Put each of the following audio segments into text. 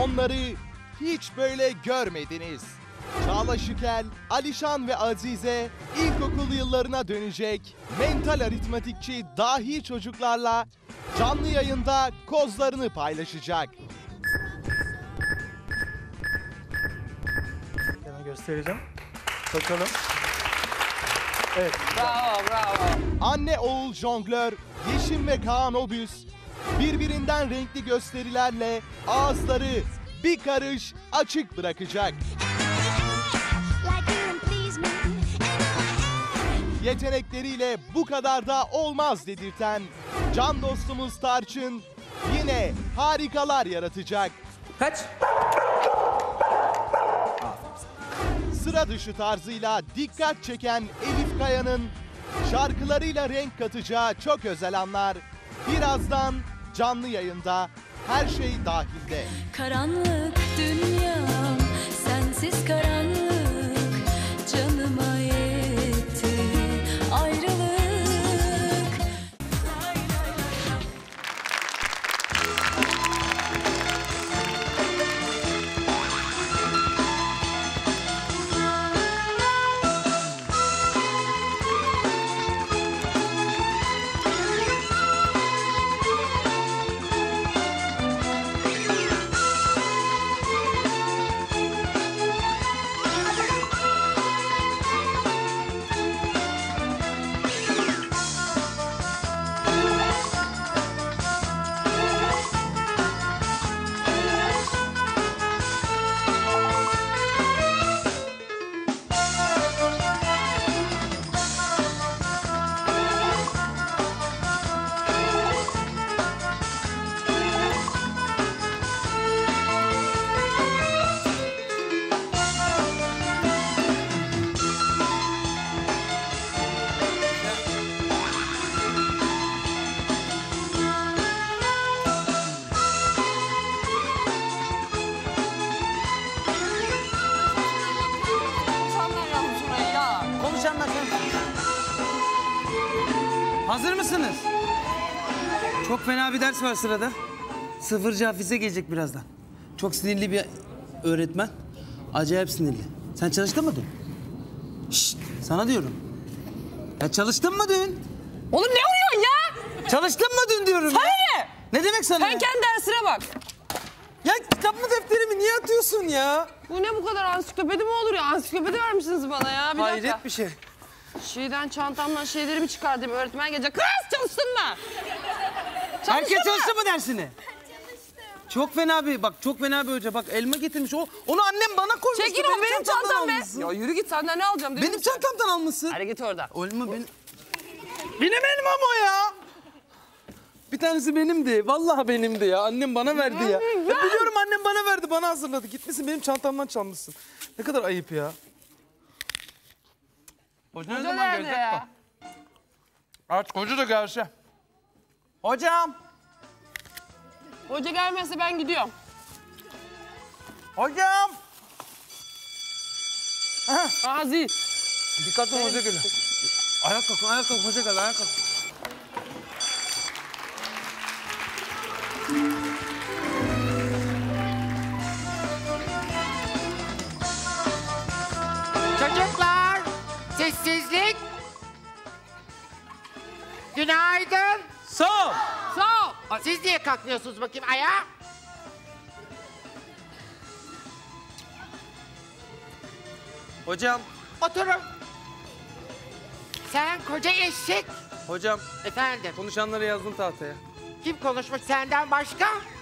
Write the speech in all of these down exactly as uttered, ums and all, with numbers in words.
Onları hiç böyle görmediniz. Çağla Şikel, Alişan ve Azize ilkokul yıllarına dönecek. Mental aritmetikçi dahi çocuklarla canlı yayında kozlarını paylaşacak. Hemen göstereceğim. Bakalım. Evet. Bravo, bravo. Anne oğul jonglör Yeşim ve Kaan Obüs birbirinden renkli gösterilerle ağızları bir karış açık bırakacak. Yetenekleriyle bu kadar da olmaz dedirten can dostumuz Tarçın yine harikalar yaratacak. Kaç? Sıra dışı tarzıyla dikkat çeken Elif Kaya'nın şarkılarıyla renk katacağı çok özel anlar birazdan canlı yayında Her Şey Dahil'de. Karanlık dünyam, sensiz karanlık, canıma yetti ayrılık. Hazır mısınız? Çok fena bir ders var sırada. Sıfırcı Hafize gelecek birazdan. Çok sinirli bir öğretmen. Acayip sinirli. Sen çalıştın mı dün? Şşt, sana diyorum. Ya çalıştın mı dün? Oğlum ne vuruyorsun ya? Çalıştın mı dün diyorum Sana ya. ne? Ne demek sana? Sen kendi dersine bak. Ya kitabımı defterimi niye atıyorsun ya? Bu ne bu kadar ansiklopedi mi olur ya? Ansiklopedi vermişsiniz bana ya. Bir Hayret dakika. bir şey. Şeyden çantamdan şeylerimi çıkardım. Öğretmen gelecek. Kız çalıştın mı? Çalıştın Herkes mı? çalıştı mı dersini? Çok fena bir, bak çok fena bir hoca. Bak elma getirmiş. O, onu annem bana koymuştu. Çekil o benim çantam be. almışsın. Ya yürü git senden ne alacağım? değil Benim mi sen? çantamdan almışsın. Hadi git oradan. Elma benim. Benim elmam o ya. Bir tanesi benimdi. Vallahi benimdi ya. Annem bana verdi ya. Ya biliyorum annem bana verdi. Bana hazırladı. Gitmişsin benim çantamdan çalmışsın. Ne kadar ayıp ya. Hoca ne Hoca zaman nerede gelecek ya? bak. Artık hoca da gelse. Hocam. Hoca gelmezse ben gidiyorum. Hocam. Azi. Dikkatli ol, hoca geliyor. Ayak kalkın, ayak kalkın. Hoca geldi, ayak kalkın. Çocuklar, sessizlik. Günaydın. Sağ ol. Sağ ol. Siz niye kalkmıyorsunuz bakayım ayağa? Hocam. Oturun. Sen koca eşek. Hocam. Efendim, Konuşanları yazdım tahtaya. kim konuşmuş senden başka?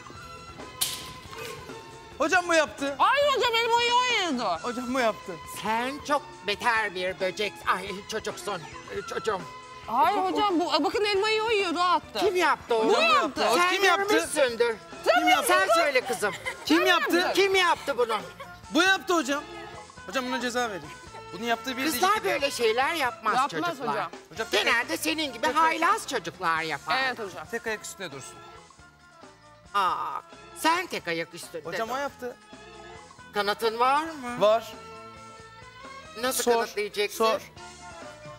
Hocam bu yaptı. Hayır hocam benim o iyi oynadı. Hocam bu yaptı. Sen çok beter bir böcek. Ay çocuksun, e, çocuğum. Hayır hocam bu bakın elmayı o yiyordu o attı. Kim yaptı onu? Bu yaptı. O Sen kim yaptı? görmüşsündür. Kim yaptı? Sen söyle kızım. Kim yaptı? Kim yaptı bunu? Bu yaptı hocam. Hocam buna ceza verin. Bunu yaptığı bir de Kızlar iki- böyle şeyler yapmaz, Yapmaz çocuklar. hocam. Hocam tek, Genelde senin gibi haylaz çocuklar yapar. Evet hocam. tek ayak üstüne dursun. Aa, sen tek ayak üstünde. Hocam dur. o yaptı. Kanatın var mı? Var. Nasıl Sor, kanıtlayacaksın? sor.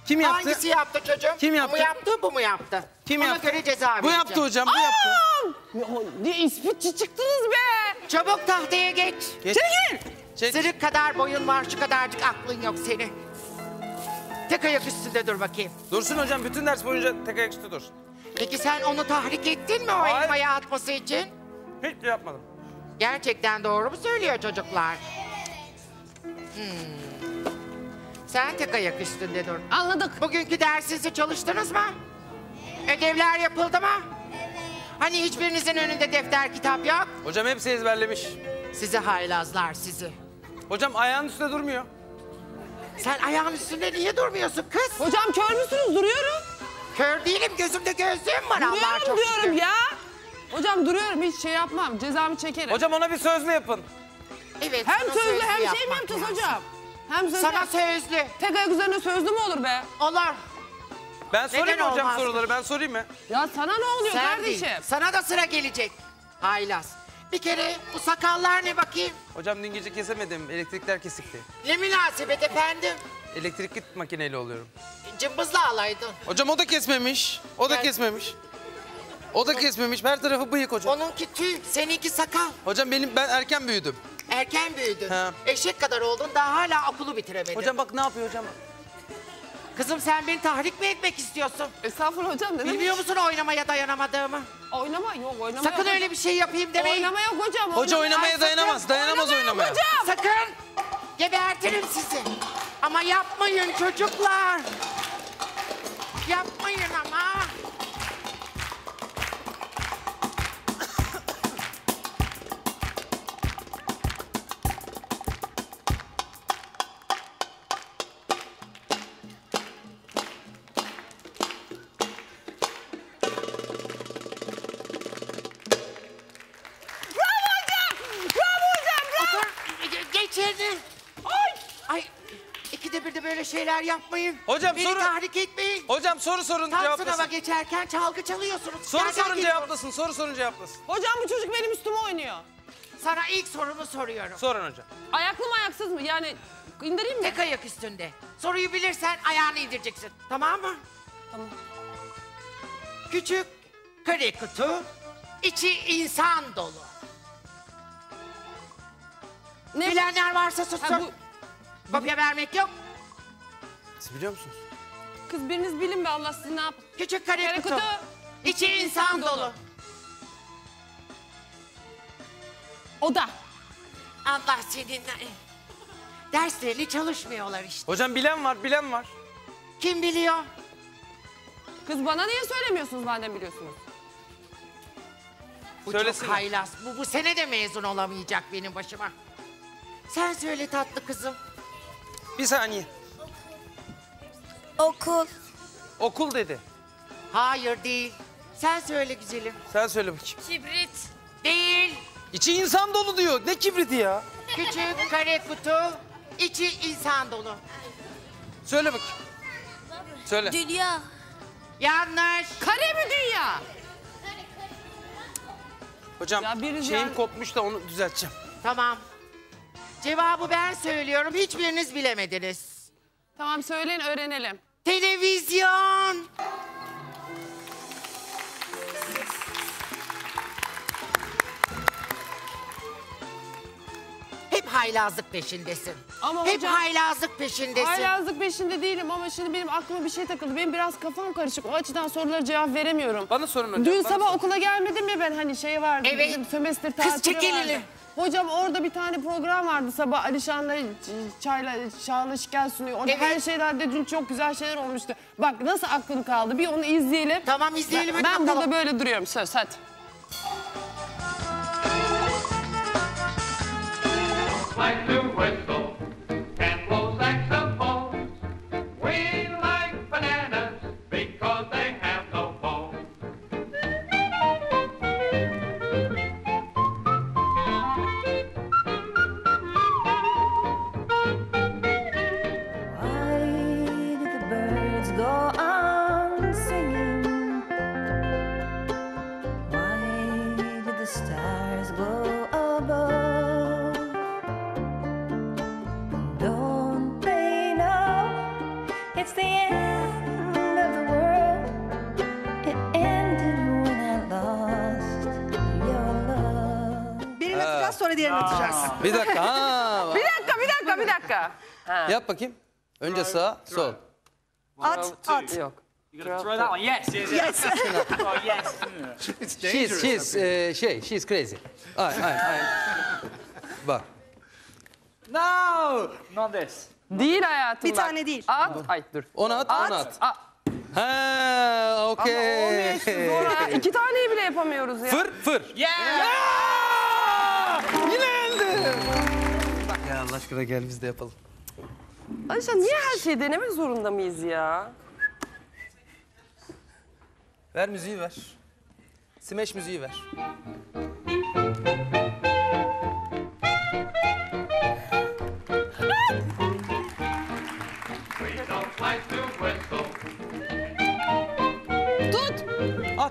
Kim yaptı? Hangisi yaptı çocuğum? Kim Bu yaptı? mu yaptı, bu mu yaptı? Kim Ona yaptı? göre ceza Bu vereceğim. yaptı hocam, bu yaptı. Ya, ne ispitçi çıktınız be. Çabuk tahtaya geç. Geç. Çekil. Çek. Sırık kadar boyun var, şu kadarcık aklın yok senin. Tek ayak üstünde dur bakayım. Dursun hocam, bütün ders boyunca tek ayak üstü dursun. Peki sen onu tahrik ettin mi o Hayır. elmayı atması için? Hiç yapmadım. Gerçekten doğru mu söylüyor çocuklar? Hmm. Sen tek ayak üstünde dur. Anladık. Bugünkü dersinizi çalıştınız mı? Ödevler yapıldı mı? Hani hiçbirinizin önünde defter kitap yok? Hocam hepsi ezberlemiş. Sizi haylazlar sizi. Hocam ayağının üstünde durmuyor. Sen ayağın üstünde niye durmuyorsun kız? Hocam kör müsünüz? Duruyorum. Kör değilim, gözümde gözlüğüm var Allah'a Duruyorum çok diyorum şükür. ya. Hocam duruyorum, hiç şey yapmam. Cezamı çekerim. Hocam ona bir sözlü yapın. Evet, hem sana sözlü hem şey mi yapmak yapacağız lazım. hocam? Hem sözlü. Sana sözlü. Tek ayak üzerine sözlü mü olur be? Olur. Ben sorayım Neden mı hocam olmaz? soruları? Ben sorayım mı? Ya sana ne oluyor Sen kardeşim? değil. Sana da sıra gelecek. Haylaz. Bir kere bu sakallar ne bakayım? Hocam dün gece kesemedim. Elektrikler kesikti. Ne münasebet efendim? Elektrikli makineyle oluyorum. Cımbızla alaydın. Hocam o da kesmemiş. O da Gel. kesmemiş. O da kesmemiş. Her tarafı bıyık hocam. Onunki tüy, seninki sakal. Hocam benim ben erken büyüdüm. Erken büyüdün. He. Eşek kadar oldun, daha hala okulu bitiremedin. Hocam bak ne yapıyor hocam? Kızım sen beni tahrik mi etmek istiyorsun? Estağfurullah hocam, ne demek? Bilmiyor musun oynamaya dayanamadığımı? Oynama yok, oynama Sakın yok. öyle bir şey yapayım demeyin. Oynama yok hocam. Hoca oynama- oynamaya sakın. dayanamaz. Dayanamaz Oynama yok oynamaya. hocam. Sakın! Gebertirim sizi. Ama yapmayın çocuklar. Yapmayın ama. Otur, ge- geç yerine. Ay! Ay! İkide bir de böyle şeyler yapmayın. Hocam Beni soru- tahrik etmeyin. Hocam soru sorun Tam sınava cevaplasın. geçerken çalgı çalıyorsunuz. Soru Nereden sorun geliyor? cevaplasın. Soru sorun cevaplasın. Hocam bu çocuk benim üstüme oynuyor. Sana ilk sorumu soruyorum. Sorun hocam. Ayaklı mı ayaksız mı? Yani indireyim mi? Tek ayak üstünde. Soruyu bilirsen ayağını indireceksin. Tamam mı? Tamam. Küçük kare kutu, içi insan dolu. Ne? Bilenler varsa sussun. Ha, bu- Kopya vermek yok. Siz biliyor musunuz? Kız biriniz bilin be, Allah sizi ne yap? Küçük kare, Kare kutu, kutu, içi insan dolu. Oda. Allah seninle. Derslerini çalışmıyorlar işte. Hocam bilen var, bilen var. Kim biliyor? Kız bana niye söylemiyorsunuz madem biliyorsunuz? Bu Söylesene. çok haylaz. Bu, bu sene de mezun olamayacak benim başıma. Sen söyle tatlı kızım. Bir saniye. Okul. Okul dedi. Hayır değil. Sen söyle güzelim. Sen söyle bakayım. Kibrit. Değil. İçi insan dolu diyor. Ne kibriti ya? Küçük kare kutu, içi insan dolu. Söyle bakayım. Söyle. Dünya. Yanlış. Kare mi dünya? Hocam Ya biriniz şeyim yani- kopmuş da onu düzelteceğim. Tamam. Cevabı ben söylüyorum. Hiçbiriniz bilemediniz. Tamam söyleyin, öğrenelim. Televizyon. Hep haylazlık peşindesin. Ama Hep hocam- haylazlık peşindesin. Haylazlık peşinde değilim ama şimdi benim aklıma bir şey takıldı. Benim biraz kafam karışık. O açıdan sorulara cevap veremiyorum. Bana sorun hocam. Dün bana sabah sorun. okula gelmedim ya ben, hani şey vardı. Evet. Bizim sömestr Kız tatili çek elini. vardı. Hocam orada bir tane program vardı sabah, Alişan'la ç- çayla Çağla şikayet sunuyor. Orada Evet. her şeylerde dün çok güzel şeyler olmuştu. Bak nasıl aklım kaldı, bir onu izleyelim. Tamam, izleyelim, Ben, hadi ben bakalım. burada böyle duruyorum, söz hadi. Like to whistle and blow saxophones. We like bananas because they have no bones. Why do the birds go on singing? Why do the stars glow above? sonra diğerini atacağız. Bir dakika. Ha. Bir dakika, bir dakika, bir dakika. Ha. Yap bakayım. Önce sağ, sol. At, at. Yok. Throw that one. Yes, yes, yes. Oh, yes. She's, she's, e, şey, she's crazy. Ay, ay, ay. Bak. No, not this. Değil hayatım Bir bak. tane değil. At. Ay dur. Onu at, At. onu at. At. Ha, Ama olmuyor okey. işte zor ha. İki taneyi bile yapamıyoruz ya. Fır, fır. Yeah. Yine yendim. Ya Allah aşkına gel biz de yapalım. Ayşe niye her şeyi denemek zorunda mıyız ya? Ver müziği ver. Smash müziği ver. We don't like to whistle. Tut. At.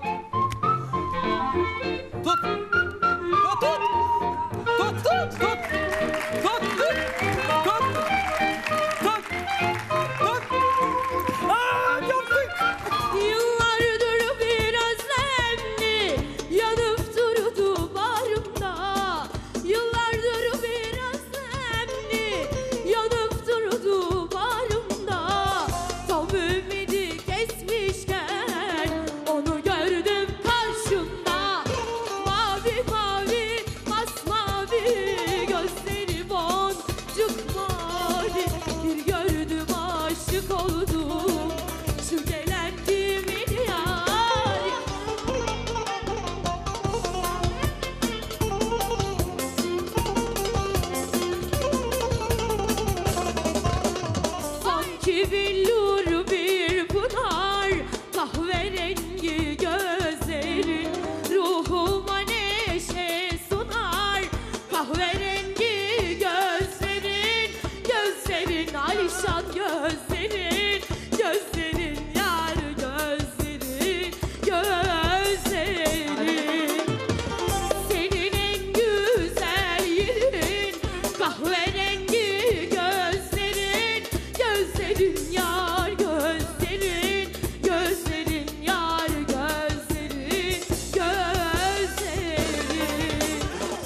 Tut. Tut, tut. Tut, tut, tut. Tut, tut. Tut. Tut. Tut. Aa, yaptık. Yıllardır bir özlemli yanıp durdu bağrımda. Yıllardır bir özlemli yanıp durdu bağrımda. Tam ümidi kesmişken onu gördüm karşımda. Mavi mavi masmavi gözleri boncuk mavi. Bir gördüm aşık oldum. Şu gelen kimin yar? Sanki billur bir pınar, kahverengi gözlerin ruhuma neşe sunar. Kahverengi gözlerin, gözlerin alişan gözlerin, gözlerin yar gözlerin, gözlerin. Senin en güzel yerin, kahverengi gözlerin, gözlerin yar gözlerin, gözlerin yar gözlerin, gözlerin.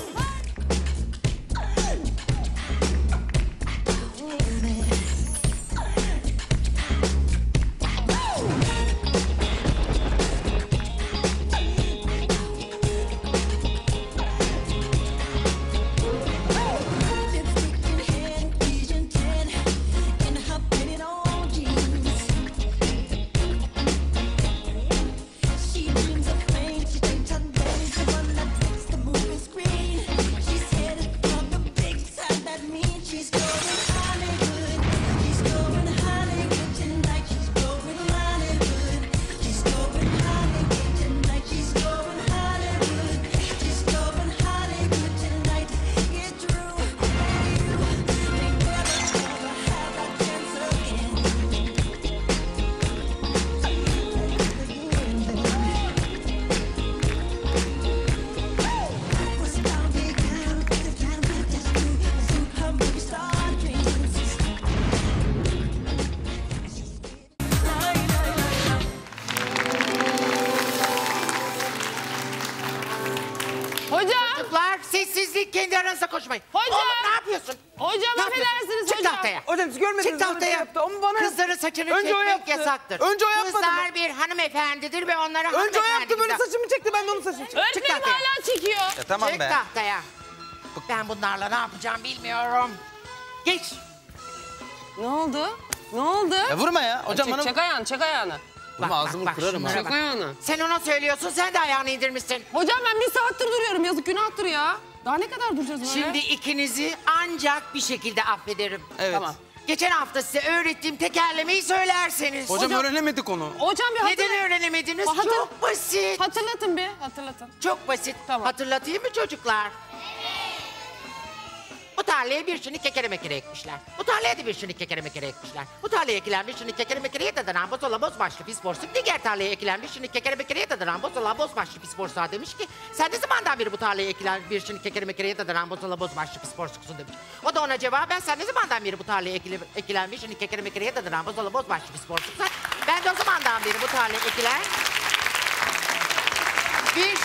Hocam. Çocuklar sessizlik, kendi aranızda konuşmayın. Hocam. Oğlum ne yapıyorsun? Hocam Ne yapıyorsun? affedersiniz Çık hocam. tahtaya. Hocam siz görmediniz. Çık bana bir tahtaya. yaptı ama bana Kızların saçını Önce o çekmek yaptı. yasaktır. Önce o yapmadı Kızlar mı? bir hanımefendidir ve onlara Önce o yaptı hanımefendi böyle güzel. saçımı çekti ben de onun saçını çektim. Öğretmenim tahtaya. hala çekiyor. Ya tamam Çık be. tahtaya. Ben bunlarla ne yapacağım bilmiyorum. Geç. Ne oldu? Ne oldu? Ya vurma ya. Hocam çek, bana... çek ayağını, çek ayağını. Vurma ağzımı bak, kırarım şunlara ha. Çek bak. ayağını. Sen ona söylüyorsun, sen de ayağını indirmişsin. Hocam ben bir saattir duruyorum. Yazık günahtır ya. Daha ne kadar duracağız böyle? Şimdi ikinizi ancak bir şekilde affederim. Evet. Tamam. Geçen hafta size öğrettiğim tekerlemeyi söylerseniz. Hocam, öğrenemedik onu. Hocam bir hatırla... Neden öğrenemediniz? Hatır- Çok basit. Hatırlatın bir, hatırlatın. Çok basit. Tamam. Hatırlatayım mı çocuklar? Bu tarlaya bir şinik kekere mekere ekmişler. Bu tarlaya da bir şinik kekere mekere ekmişler. Bu tarlaya ekilen bir şinik kekere mekereye dadıran bozola bozbaşlı pis borsuk. Diğer tarlaya ekilen bir şinik kekere mekereye dadıran bozola bozbaşlı pis borsuğa demiş ki... ...sen ne zamandan beri bu tarlaya ekilen bir şinik kekere mekereye dadıran bozola bozbaşlı pis borsuksun demiş. O da ona cevaben sen ne zamandan beri bu tarlaya ekile, ekilen bir şinik kekere mekereye dadıran bozola bozbaşlı pis borsuksan... ...ben de o zamandan beri bu tarlaya ekilen... Bir şinik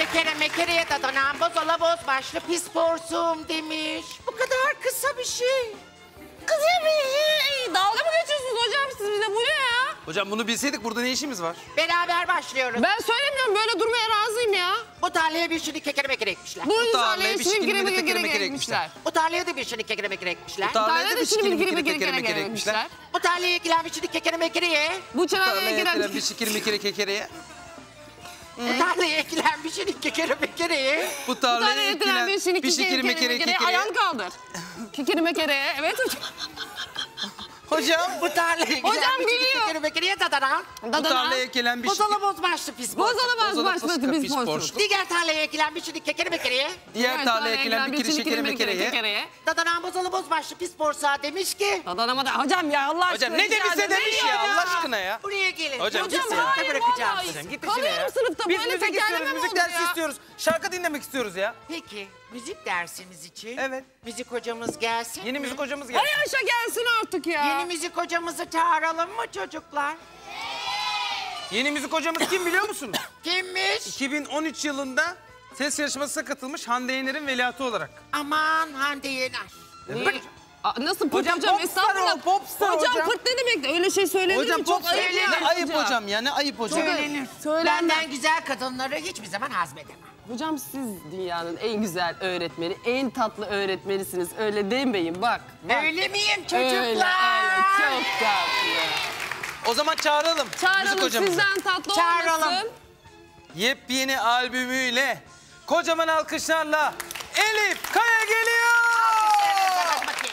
kekere mekereye dadanan bozola boz başlı pis borsum demiş. Bu kadar kısa bir şey. Kız ya bir dalga mı geçiyorsunuz hocam siz bize? Bu ne ya? Hocam bunu bilseydik burada ne işimiz var? Beraber başlıyoruz. Ben söylemiyorum böyle durmaya razıyım ya. Bu tarlaya bir şinik kekere mekere ekmişler. Bu tarlaya tarlaya bir şimdi şirin gire bir de gire tekere gire mekere ekmişler. Bu tarlaya da bir şinik kekere mekere ekmişler. Bu tarlaya Tarlaya da da bir şimdi şirin bir bir gire kere gire mekere gire ekmişler. ekmişler. Bu tarlaya ekilen bir şinik kekere mekereye. Bu tarlaya Tarlaya giren ekilen bir şikir mikiri kekereye. Bu tarlaya ekilen bir şinik kekere mekereye. Bu Bu tarlaya tarlaya ekilen giren bir şinik bir şikir kekere mikiri mekereye kekereye. ayağını kaldır. Kekere mekereye evet hocam. Hocam Bu tarlaya ekilen Hocam bir şinik gülüyor. kekere mekereye dadanan. bu tarlaya ekilen bir şikir... Bozola boz başlı pis borsum. Bozala baz Bozala başladı poska biz pis borsuz. borsuk. Diğer tarlaya ekilen bir şinik kekere mekereye. Diğer tarlaya ekilen bir kiri şekeri mekereye. mekereye. Dadanan bozola boz başlı pis borsa demiş ki. Dadanamadı. Hocam ya Allah aşkına. Hocam ne demişse demiş ya Allah aşkına ya. Buraya gelin. Hocam, Hocam gitsin. sınıfta bırakacağım vallahi. sizi. Git Kalıyorum sınıfta Biz böyle müzik tekerleme istiyoruz, mi müzik olur dersi ya? istiyoruz. Şarkı dinlemek istiyoruz ya. Peki müzik dersimiz için Evet. müzik hocamız gelsin. Yeni mi? müzik hocamız geldi. Ay Ayşe gelsin artık ya. Yeni müzik hocamızı çağıralım mı çocuklar? Yeni müzik hocamız kim biliyor musunuz? Kimmiş? iki bin on üç yılında ses yarışmasına katılmış Hande Yener'in veliahtı olarak. Aman Hande Yener. Evet. Aa, nasıl pırt Hocam hocam? popstar Estağfurullah. o, popstar hocam. hocam. Pırt ne demek? Öyle şey söylenir Hocam mi? Çok çok ayıp ya. ne ayıp hocam ya ne ayıp hocam. Söylenir. Söylenmez. Benden güzel kadınları hiçbir zaman hazmedemem. Hocam siz dünyanın en güzel öğretmeni, en tatlı öğretmenisiniz. Öyle demeyin bak. bak. Öyle miyim çocuklar? Öyle, öyle. Çok tatlı. O zaman çağıralım, müzik Çağıralım hocamızı. sizden tatlı Çağıralım. olmasın. Yepyeni albümüyle kocaman alkışlarla Elif Kaya geliyor. Hadi bakayım.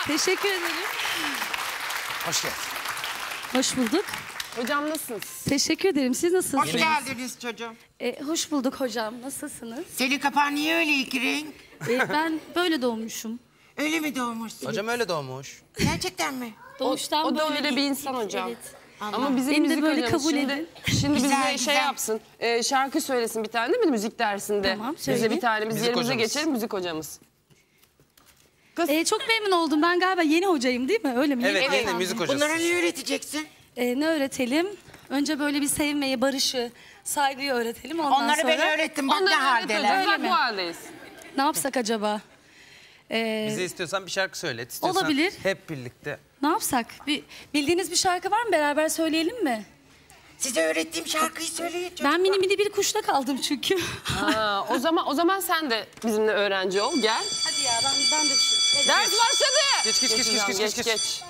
Teşekkür ederim. Hoş geldin. Hoş bulduk. Hocam nasılsınız? Teşekkür ederim. Siz nasılsınız? Hoş geldiniz çocuğum. E, hoş bulduk hocam. Nasılsınız? Senin kafan niye öyle iki renk? E, ben böyle doğmuşum. Öyle mi doğmuşsun? Hocam öyle doğmuş. Gerçekten mi? Doğuştan O da böyle öyle bir insan hocam. Evet. Ama bizim Beni de müzik böyle hocamız kabul şimdi, edin. şimdi bize Güzel, şey güzel. yapsın. e, şarkı söylesin bir tane değil mi müzik dersinde? Tamam, Bize söyleyeyim. bir tane biz Müzik yerimize hocamız. geçelim müzik hocamız. E, çok memnun oldum. Ben galiba yeni hocayım değil mi? Öyle mi? Evet, Yeni yeni atandım. müzik hocası. Bunlara ne öğreteceksin? E, ne öğretelim? Önce böyle bir sevmeyi, barışı, saygıyı öğretelim. Ondan Onları sonra... ben öğrettim. Bak ne Onları haldeler. öğreteceğiz. Bak mi? bu haldeyiz. Ne yapsak acaba? E, Bize istiyorsan bir şarkı söyle. İstiyorsan Olabilir. hep birlikte. Ne yapsak? Bir, bildiğiniz bir şarkı var mı? Beraber söyleyelim mi? Size öğrettiğim şarkıyı söyleyin çocuklar. Ben mini mini bir kuşta kaldım çünkü. Ha, o zaman o zaman sen de bizimle öğrenci ol. Gel. Hadi ya ben, ben de bir şey... Ders başladı. Geç, geç, geç, hocam, geç, geç, geç. geç.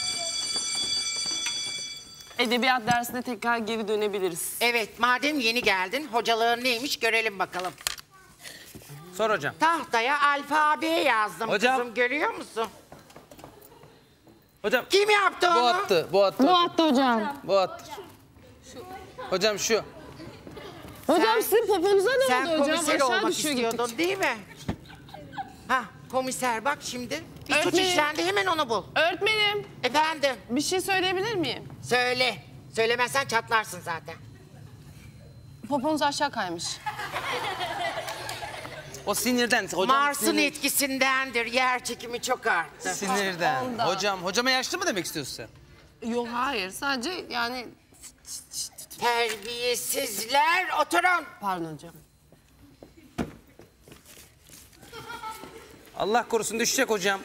Edebiyat dersine tekrar geri dönebiliriz. Evet, madem yeni geldin, hocalığın neymiş görelim bakalım. Sor hocam. Tahtaya alfabe yazdım Hocam. kızım, görüyor musun? Hocam. Kim yaptı Bu onu? attı, bu attı. Bu attı hocam. Bu attı. Hocam şu. Hocam sizin poponuza ne Sen oldu hocam? komiser Aşağı olmak düşüyor istiyordun gittik. değil mi? Ha, komiser bak şimdi. Bir suç Öğretmenim. işlendi, hemen onu bul. Öğretmenim Efendim, bir şey söyleyebilir miyim? söyle. Söylemezsen çatlarsın zaten. Poponuz aşağı kaymış. O sinirden. Hocam Mars'ın sinir- etkisindendir, yer çekimi çok arttı. Sinirden. Ondan. Hocam, hocama yaşlı mı demek istiyorsun sen? Yok hayır sadece yani Terbiyesizler, oturun. pardon hocam. Allah korusun düşecek hocam.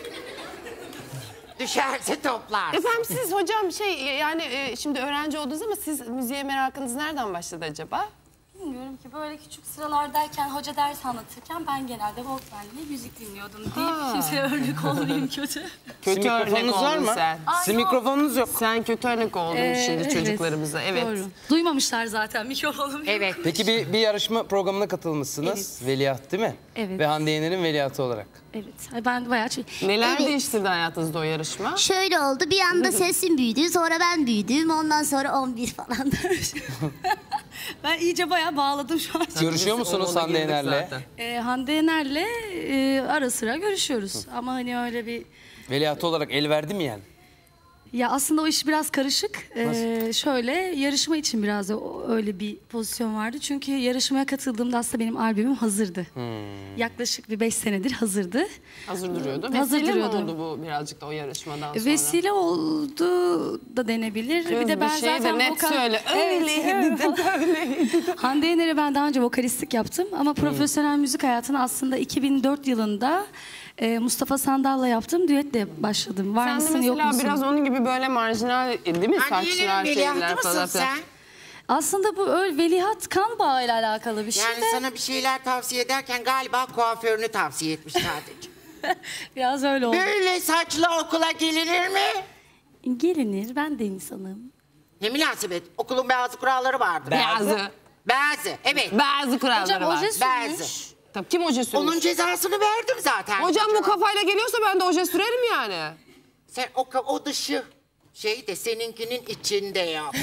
Düşerse toplar. Efendim siz hocam şey yani e, şimdi öğrenci oldunuz ama siz müziğe merakınız nereden başladı acaba? Bilmiyorum ki böyle küçük sıralardayken hoca ders anlatırken ben genelde Walkman'le müzik dinliyordum deyip kimseye örnek olmayayım kötü. Kötü Sizin örnek mikrofonunuz var oldun mı? sen. Sizin mikrofonunuz yok. Sen kötü örnek oldun Ee, şimdi evet, çocuklarımıza. Evet. Doğru. Duymamışlar zaten mikrofonumu. Evet. Peki bir, bir yarışma programına katılmışsınız. Veliaht değil mi? Evet. Ve Hande Yener'in veliahtı olarak. Evet. Ay, ben bayağı... Neler Evet. değiştirdi hayatınızda o yarışma? Şöyle oldu, bir anda sesim büyüdü, sonra ben büyüdüm, ondan sonra on bir falan. Ben iyice bayağı bağladım şu an. Görüşüyor musunuz Ona Hande girdik Yener'le? zaten. Ee, Hande Yener'le e, ara sıra görüşüyoruz. Ama hani öyle bir... Veliahtı olarak el verdi mi yani? Ya aslında o iş biraz karışık. Ee, şöyle yarışma için biraz da o- öyle bir pozisyon vardı. Çünkü yarışmaya katıldığımda aslında benim albümüm hazırdı. Yaklaşık bir beş senedir hazırdı. Hazır duruyordu. Hazır Vesile mi duruyordu. oldu bu birazcık da o yarışmadan sonra? Vesile oldu da denebilir. Kız, bir de ben bir şey de zaten net vokal... söyle. Evet, Öyleydi de böyleydi de. Hande Yener'e ben daha önce vokalistlik yaptım ama profesyonel müzik hayatına aslında iki bin dört yılında e, Mustafa Sandal'la yaptım. Düetle başladım. Var Sen de mısın yok mesela musun? biraz onun gibi böyle marjinal değil mi? Hande Saçlar, Yener'in şeyler veliahtı falan mısın filan. sen? Aslında bu öyle veliaht kan bağıyla alakalı bir şey Yani de sana bir şeyler tavsiye ederken galiba kuaförünü tavsiye etmiş sadece. biraz öyle oldu. Böyle saçla okula gelinir mi? Gelinir, ben de insanım. Ne münasebet, okulun bazı kuralları vardır. Bazı. Bazı, evet. Bazı kuralları Hocam var. oje sürmüş. Bazı. Tabii kim oje sürmüş? Onun cezasını verdim zaten. Hocam bu kafayla geliyorsa ben de oje sürerim yani. Sen o, ka- o dışı şey de seninkinin içinde yap.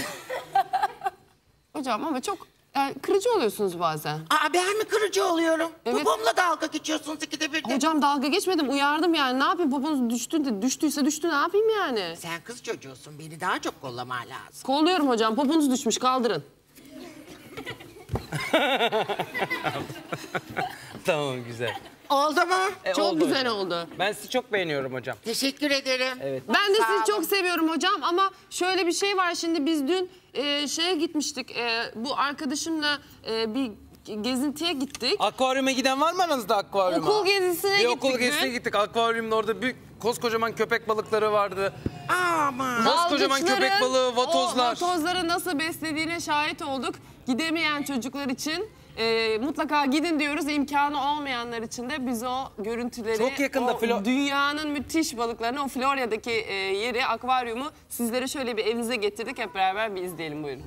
Hocam ama çok yani kırıcı oluyorsunuz bazen. Aa ben mi kırıcı oluyorum? Evet. Popomla dalga geçiyorsunuz ikide bir de. Hocam dalga geçmedim, uyardım yani. Ne yapayım poponuz düştü de düştüyse düştü ne yapayım yani? Sen kız çocuğusun, beni daha çok kollaman lazım. Kolluyorum hocam, poponuz düşmüş kaldırın. Tamam güzel. Oldu mu? E, Çok oldu güzel hocam. oldu. Ben sizi çok beğeniyorum hocam. Teşekkür ederim. Evet. Ben de Sağ sizi olun. çok seviyorum hocam ama şöyle bir şey var şimdi biz dün e, şeye gitmiştik. E, bu arkadaşımla e, bir gezintiye gittik. Akvaryuma giden var mı aranızda akvaryuma? Okul gezisine bir gittik okul gezisine dün. gittik. Akvaryumda orada büyük koskocaman köpek balıkları vardı. Aman. Koskocaman Dalgıçların köpek balığı, vatozlar. O vatozları nasıl beslediğine şahit olduk. Gidemeyen çocuklar için e, mutlaka gidin diyoruz. İmkanı olmayanlar için de biz o görüntüleri, Çok yakında o Flo- dünyanın müthiş balıklarını, o Florya'daki e, yeri, akvaryumu sizlere şöyle bir evinize getirdik. Hep beraber bir izleyelim buyurun.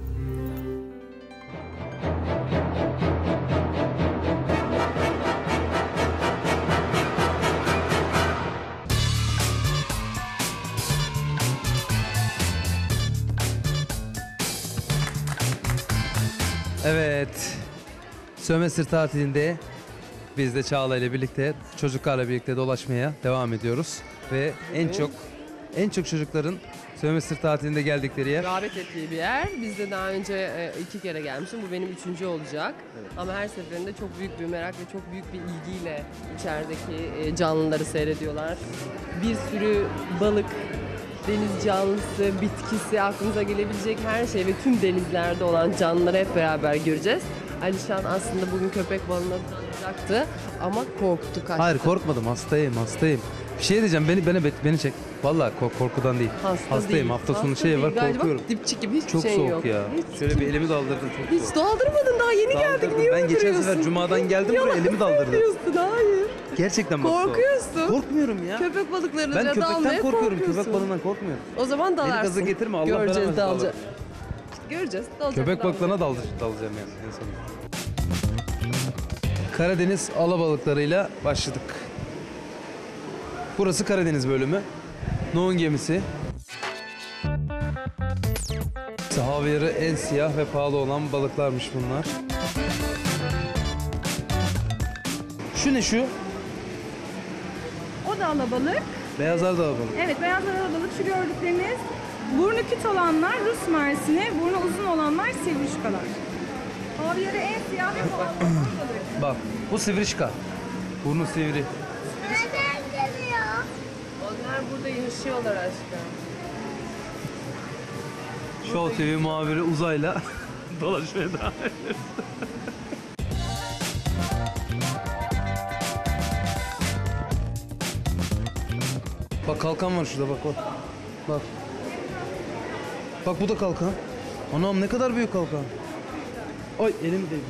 Evet. Sömestr tatilinde biz de Çağla ile birlikte çocuklarla birlikte dolaşmaya devam ediyoruz ve en çok en çok çocukların sömestr tatilinde geldikleri yer. Rağbet ettiği bir yer. Biz de daha önce e, iki kere gelmiştim. Bu benim üçüncü olacak. Evet. Ama her seferinde çok büyük bir merak ve çok büyük bir ilgiyle içerideki e, canlıları seyrediyorlar. Bir sürü balık, deniz canlısı, bitkisi, aklınıza gelebilecek her şey ve tüm denizlerde olan canlıları hep beraber göreceğiz. Alişan aslında bugün köpek balığına dalacaktı ama korktu, kaçtı. Hayır korkmadım, hastayım hastayım. Bir şey diyeceğim, beni beni beni çek. Vallahi kork- korkudan değil. Hasta Hastayım. değil. Hafta sonu Hasta şey değil. var, Galiba korkuyorum. dipçik gibi hiçbir çok şey soğuk yok. ya. Hiç Şöyle kim- bir elimi daldırdım çok Hiç soğuk. daldırmadın, daha yeni geldik. Daldırdım. Niye Ben geçen uyduruyorsun? sefer Cuma'dan geldim buraya, elimi daldırdım. Yapıyorsun, hayır. Gerçekten bak soğuk. Korkuyorsun. Korkmuyorum ya. Köpek balıklarına Ben köpekten dalmaya korkuyorum, korkuyorsun. köpek balığından korkmuyorum. O zaman dalarsın. Beni gaza getirme, Allah Göreceğiz, belanı dalacağız. versin. Göreceğiz, dalacak. Köpek balıklarına daldır, dalacağım yani en sonunda. Karadeniz alabalıklarıyla başladık. Burası Karadeniz bölümü. Nohun gemisi. Havyarı en siyah ve pahalı olan balıklarmış bunlar. Şu ne şu? O da alabalık. Beyazlar da alabalık. Evet, beyaz alabalık şu gördükleriniz. Burnu küt olanlar Rus mersini, burnu uzun olanlar sivrişkalar. Havyarı en siyah ve pahalı olan balık. Bak bu sivrişka. Burnu sivri. Neden geliyor? Onlar burada yaşıyorlar aşkım. Show T V muhabiri uzayla dolaşmaya devam ediyor. Bak kalkan var şurada bak bak. Bak. Bak bu da kalkan. Anam ne kadar büyük kalkan. Ay elim değdi.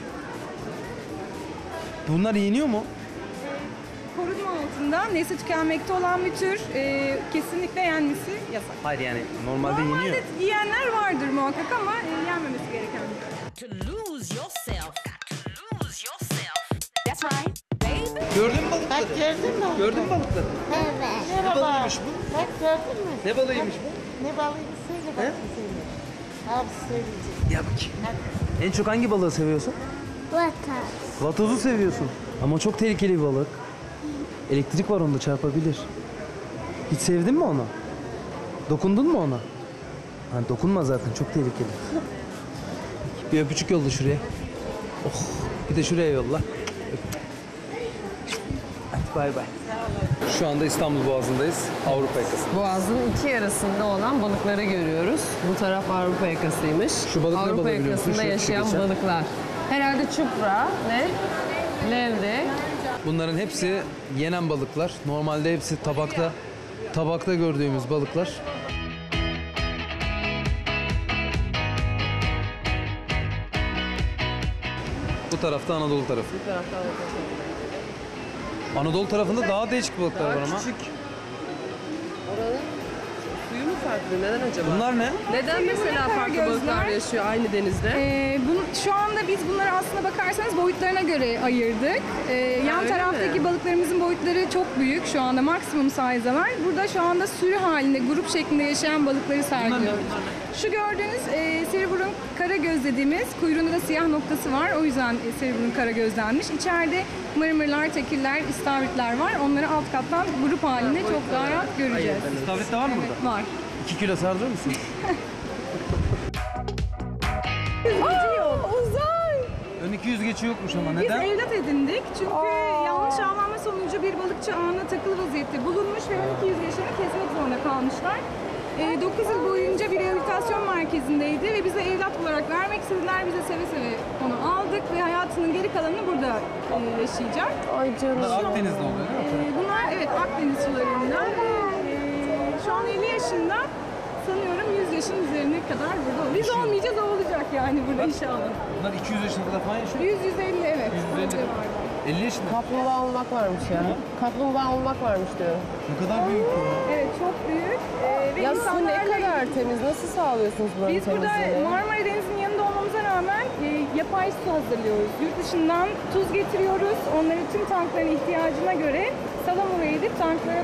Bunlar yeniyor mu? Korunma altında nesli tükenmekte olan bir tür. Ee, kesinlikle yenmesi yasak. Hayır yani normalde, yeniyor. Normalde yiyenler vardır muhakkak ama e, yenmemesi gereken bir tür. To lose yourself, to lose yourself. That's right, baby. Gördün mü balıkları? Bak gördün mü? Gördün mü balıkları? Evet. Ne balığıymış bu? Bak gördün mü? Ne balığıymış bu? Ne balığını söyle bakayım söyle. Abi söyleyeceğim. Ya bakayım. En çok hangi balığı seviyorsun? Vatan. Vatozu seviyorsun. Ama çok tehlikeli bir balık. Elektrik var onda, çarpabilir. Hiç sevdin mi onu? Dokundun mu ona? Hani dokunma zaten, çok tehlikeli. Bir öpücük yolla şuraya. Oh, bir de şuraya yolla. Hadi bay bay. Şu anda İstanbul Boğazı'ndayız. Avrupa yakasında. Boğazın iki yarısında olan balıkları görüyoruz. Bu taraf Avrupa yakasıymış. Şu balık ne Avrupa balığı biliyor musun? yakasında Şu- şu yaşayan geçen. balıklar. Herhalde çupra, ne? Levrek. Bunların hepsi yenen balıklar. Normalde hepsi tabakta tabakta gördüğümüz balıklar. Bu tarafta Anadolu tarafı. Bu tarafta Avrupa tarafı. Anadolu tarafında daha değişik balıklar var ama. Küçük. Oranın suyu mu farklı? Neden acaba? Bunlar ne? Neden mesela farklı Gözler. balıklar yaşıyor aynı denizde? Ee, bunu, şu anda biz bunları aslına bakarsanız boyutlarına göre ayırdık. Ee, yan öyle taraftaki mi? balıklarımızın boyutları çok büyük. Şu anda maksimum size var. Burada şu anda sürü halinde, grup şeklinde yaşayan balıkları sergiliyoruz. Şu gördüğünüz e, seriburun karagöz dediğimiz, kuyruğunda da siyah noktası var. O yüzden e, seriburun karagöz denmiş. İçeride mırmırlar, tekirler, istavritler var. Onları alt kattan grup halinde çok daha rahat göreceğiz. İstavrit de var mı burada? Var. İki kilo sardırır mısın? Aa, uzay! Ön iki yüz geçi yokmuş ama Biz neden? evlat edindik çünkü yanlış avlanma sonucu bir balıkçı ağına takılı vaziyette bulunmuş ve on iki yüz yaşını kesmek zorunda kalmışlar. E, dokuz yıl boyunca bir rehabilitasyon merkezindeydi ve bize evlat olarak vermek istediler. Biz de seve seve onu aldık ve hayatının geri kalanını burada e, yaşayacak. Ay canım. Bunlar Akdeniz'de oluyor değil mi? E, bunlar evet Akdeniz sularında. E, şu an elli yaşında. Sanıyorum yüz yaşın üzerine kadar burada olur. Biz olmayacağız, o olacak yani burada inşallah. Bunlar iki yüz yaşına kadar falan yaşıyor. yüz yüz elli evet. yüz elli. elli yaşında. Kaplumbağa olmak varmış ya. Kaplumbağa olmak varmış diyor. Ne kadar büyük ya. Evet çok büyük. Ee, ve Ya su ne insanlarla kadar ilgili- temiz? Nasıl sağlıyorsunuz buranın Biz burada temizliğini? Marmara Denizi'nin yanında olmamıza rağmen e, yapay su hazırlıyoruz. Yurt dışından tuz getiriyoruz. Onları tüm tankların ihtiyacına göre salamura edip tanklara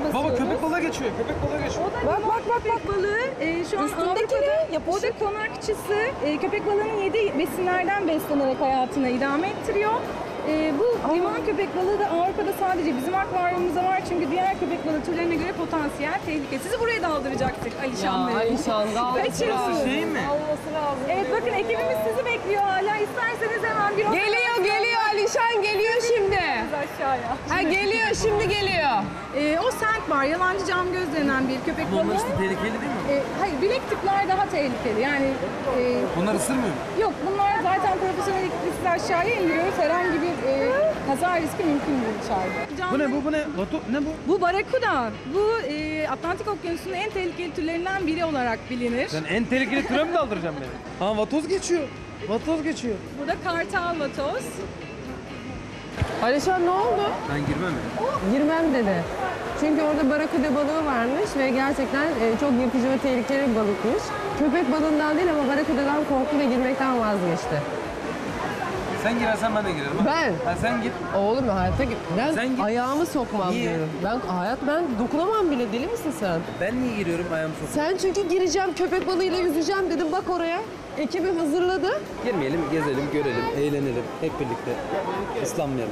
besliyoruz. Baba köpek balığı geçiyor, köpek balığı geçiyor. O da bak bak bak köpek balığı. E, şu an Avrupa'da o da konakçısı. E, köpek balığının yediği besinlerden beslenerek hayatını idame ettiriyor. E, bu liman köpek balığı da Avrupa'da sadece bizim akvaryumumuzda var çünkü diğer köpek balığı türlerine göre potansiyel tehlike. Sizi buraya daldıracaktık Alişan Bey. Ya Alişan daldır. Kaçırın. Şey mi? Alması lazım. Evet bakın ekibimiz sizi bekliyor hala. İsterseniz hemen bir Geliyor geliyor Alişan geliyor şimdi. Aşağıya. Ha geliyor şimdi geliyor. Ee, o Sandbar, yalancı cam göz denen bir köpek Bunlar balığı. işte tehlikeli değil mi? Ee, hayır, bilek tipler daha tehlikeli. Yani e, Bunlar ısırmıyor mu? yok, bunlar zaten profesyonel ekibi aşağıya indiriyoruz. Herhangi bir e, kaza riski mümkün değil içeride. Bu ne bu, bu ne? Vato, ne bu? Bu barakuda. Bu e, Atlantik Okyanusu'nun en tehlikeli türlerinden biri olarak bilinir. Sen en tehlikeli türe mi daldıracaksın beni? Ha vatoz geçiyor. Vatoz geçiyor. Burada kartal vatoz. Alişan ne oldu? Ben girmem ya. Girmem dedi. Çünkü orada barakuda balığı varmış ve gerçekten e, çok yırtıcı ve tehlikeli bir balıkmış. Köpek balığından değil ama barakudadan korktu ve girmekten vazgeçti. Sen girersen ben de girerim. Ben? Ha, sen git. Oğlum hayatta git. Ben Sen git. ayağımı sokmam Niye? diyorum. Ben hayat ben dokunamam bile. Deli misin sen? Ben niye giriyorum ayağımı sokuyorum? Sen çünkü gireceğim köpek balığıyla yüzeceğim dedim bak oraya. Ekibi hazırladı. Girmeyelim, gezelim, görelim, eğlenelim. Hep birlikte. Islanmayalım.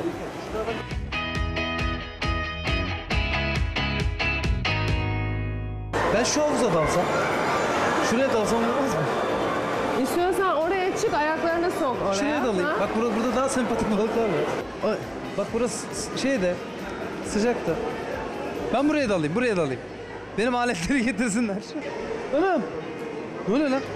Ben şu havuza dalsam, şuraya dalsam olmaz mı? İstiyorsan oraya çık ayaklarını sok oraya. Şuraya dalayım. Ha? Bak burada, burada daha sempatik balıklar var. Ay, bak burası s- şeyde, sıcakta. Ben buraya dalayım, buraya dalayım. Benim aletleri getirsinler. Anam! Ne oluyor lan?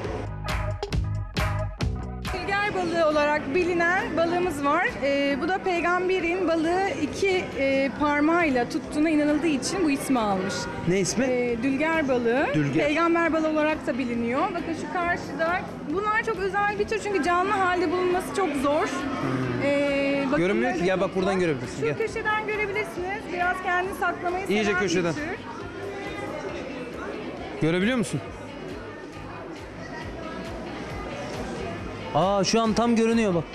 Dülger balığı olarak bilinen balığımız var. Ee, bu da peygamberin balığı iki e, parmağıyla tuttuğuna inanıldığı için bu ismi almış. Ne ismi? Ee, dülger balığı. Dülger. Peygamber balığı olarak da biliniyor. Bakın şu karşıda. Bunlar çok özel bir tür çünkü canlı halde bulunması çok zor. Ee, bakın Görünmüyor ki. böyle Gel bak çok buradan zor. görebilirsin. Şu Gel. köşeden görebilirsiniz. Biraz kendini saklamayı İyice seven bir köşeden. tür. Görebiliyor musun? Aa şu an tam görünüyor bak.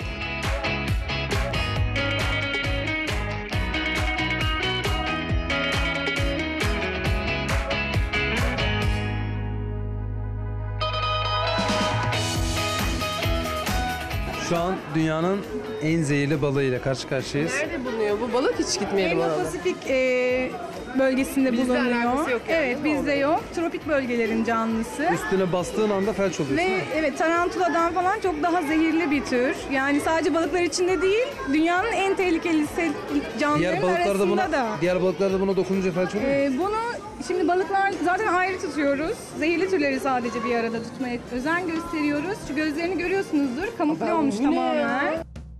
Şu an dünyanın en zehirli balığıyla karşı karşıyayız. Nerede bulunuyor bu balık? Hiç gitmeyelim orada. Indo-Pasifik e, bölgesinde Bizle bulunuyor. alakası yok yani, Evet, değil mi bizde yok. Tropik bölgelerin canlısı. Üstüne bastığın anda felç oluyorsun. Ve evet, tarantuladan falan çok daha zehirli bir tür. Yani sadece balıklar içinde değil, dünyanın en tehlikeli se- Diğer canlıların balıklarda arasında buna, da. diğer balıklarda buna dokununca felç oluyor mu? Ee, bunu şimdi balıklar zaten ayrı tutuyoruz. Zehirli türleri sadece bir arada tutmaya özen gösteriyoruz. Şu gözlerini görüyorsunuzdur. Kamufle olmuş bu ne tamamen. ya?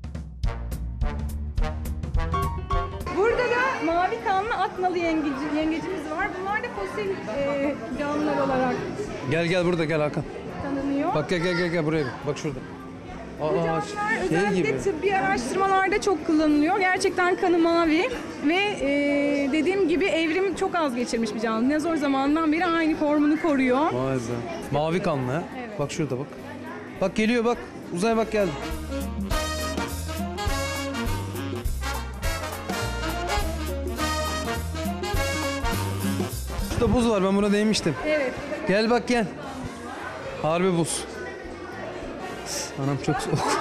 Burada da mavi kanlı atnalı yengeci, yengecimiz var. Bunlar da fosil e, canlılar olarak Gel gel burada gel Hakan. tanınıyor. Bak gel gel gel, gel buraya bak. Bak şurada. Bu Aa, canlılar şey özellikle gibi. tıbbi araştırmalarda çok kullanılıyor. Gerçekten kanı mavi ve e, dediğim gibi evrim çok az geçirmiş bir canlı. Dinozor zamanından beri aynı formunu koruyor. Vay be. Mavi kanlı ha. Evet. Bak şurada bak. Bak geliyor bak. Uzay bak geldi. Şurada buz var, ben buna değmiştim. Evet. Gel bak gel. Harbi buz. Anam çok soğuk.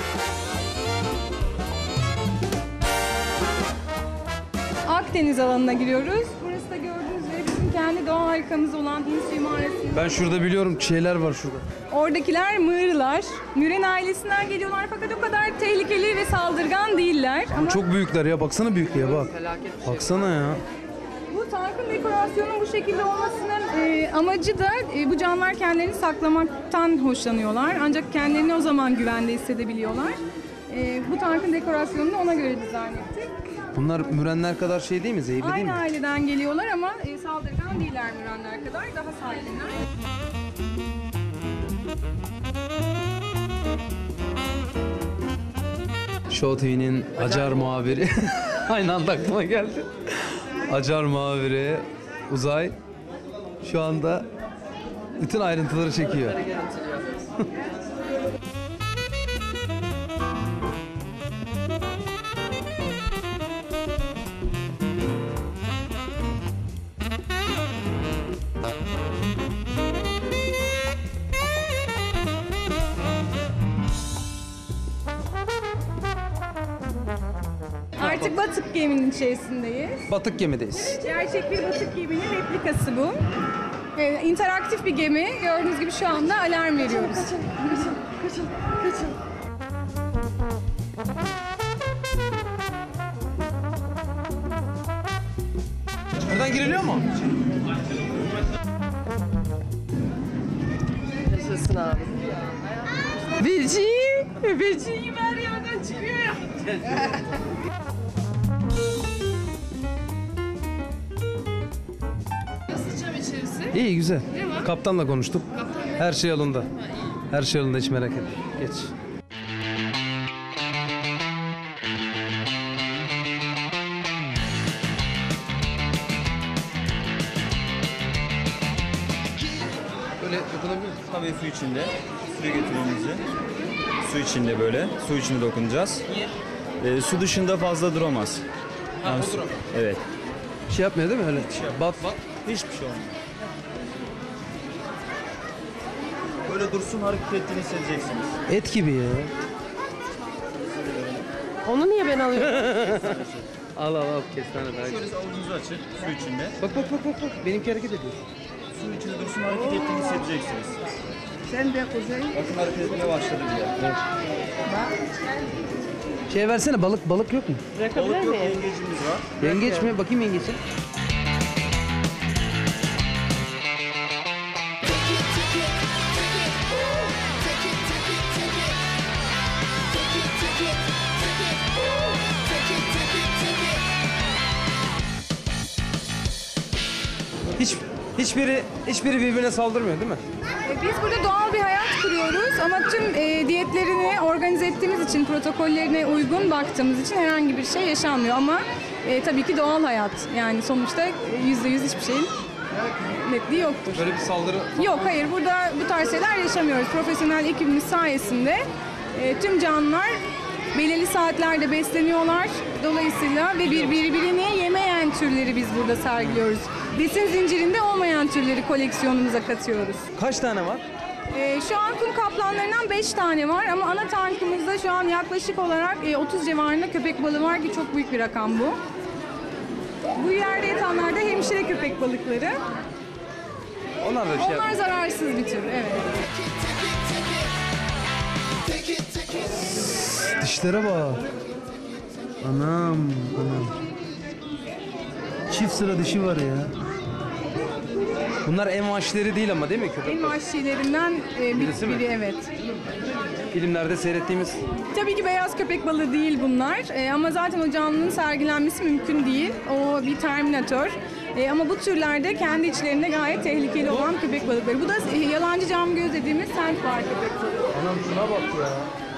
Akdeniz alanına giriyoruz. Burası da gördüğünüz üzere bizim kendi doğa harikamız olan İnsuyu Mağarası. Ben şurada biliyorum şeyler var şurada. Oradakiler mığırlar. Müren ailesinden geliyorlar fakat o kadar tehlikeli ve saldırgan değiller. Ama Çok büyükler ya, baksana büyüklüğe bak. Baksana ya. bu tankın dekorasyonun bu şekilde olmasının e, amacı da e, bu canlılar kendilerini saklamaktan hoşlanıyorlar. Ancak kendilerini o zaman güvende hissedebiliyorlar. E, bu tankın dekorasyonunu ona göre dizayn ettik. Bunlar mürenler kadar şey değil mi? Zehirli değil Aynı mi? aileden geliyorlar ama e, saldırgan değiller mürenler kadar. Daha sakinler. Show T V'nin Acar muhabiri. Aynı anda aklıma geldi. Acar muhabiri Uzay şu anda bütün ayrıntıları çekiyor. bir batık geminin içerisindeyiz. Batık gemideyiz. Gerçek bir batık geminin replikası bu. Ee, interaktif bir gemi. Gördüğünüz gibi şu anda alarm veriyoruz. Kaçın, kaçın, kaçın, kaçın. Buradan giriliyor mu? Yaşasın abi. Veci, Veci'yi her yerden çıkıyor ya. Nasıl cam içerisi? İyi, güzel. Ne var? Kaptanla konuştuk. Kaptan- Her şey yolunda. Her şey yolunda, hiç merak etme. Geç. Böyle dokunabilir misin? Tabii su içinde. Suyu getirdiğimizde. Su içinde böyle. Su içinde dokunacağız. Ee, su dışında fazla duramaz. Ha, Yani o su- duramaz. Evet. Şey yapmıyor değil mi öyle? Bat Bak hiçbir şey olmuyor. Böyle dursun, hareket ettiğini hissedeceksiniz. et gibi ya. Onu niye ben alıyorum? Al al al, kestane daha Şöyle güzel. avucunuzu açın su içinde. Bak bak bak bak bak. Benimki hareket ediyor. Su içinde dursun, hareket ettiğini hissedeceksiniz. Sen de Kuzey. Bakın hareket etmeye başladı bile. Şey versene, balık balık yok mu? Bırakabilir Balık yok, miyim? yengecimiz var. Yengeç mi? Bakayım yengeçe. Hiç hiçbiri hiçbiri birbirine saldırmıyor değil mi? Ee, Biz burada doğal bir hayat kuruyoruz ama tüm e, diyetlerini organize ettiğimiz için, protokollerine uygun baktığımız için herhangi bir şey yaşanmıyor. Ama e, tabii ki doğal hayat. Yani sonuçta yüzde yüz hiçbir şeyin netliği yoktur. Böyle bir saldırı... Yok, hayır. Burada bu tarz şeyler yaşamıyoruz. Profesyonel ekibimiz sayesinde e, tüm canlılar belirli saatlerde besleniyorlar. Dolayısıyla ve bir birbirini yemeyen türleri biz burada sergiliyoruz. Besin zincirinde olmayan türleri koleksiyonumuza katıyoruz. Kaç tane var? Ee, şu an kum kaplanlarından beş tane var ama ana tankımızda şu an yaklaşık olarak e, otuz civarında köpek balığı var ki çok büyük bir rakam bu. Bu yerde yatanlar da hemşire köpek balıkları. Onlar da bir şey Onlar yapmıyor. zararsız bir tür, evet. Dişlere bak. Anam, anam. Çift sıra dişi var ya. Bunlar en vahşileri değil ama değil mi köpek? En vahşilerinden e, bir, Birisi mi? biri, evet. Filmlerde seyrettiğimiz. Tabii ki beyaz köpek balığı değil bunlar. E, ama zaten o canlının sergilenmesi mümkün değil. O bir terminatör. E, ama bu türlerde kendi içlerinde gayet tehlikeli olan köpek balıkları. Bu da e, yalancı camgöz dediğimiz sandbar köpek balığı. Anam şuna bak ya.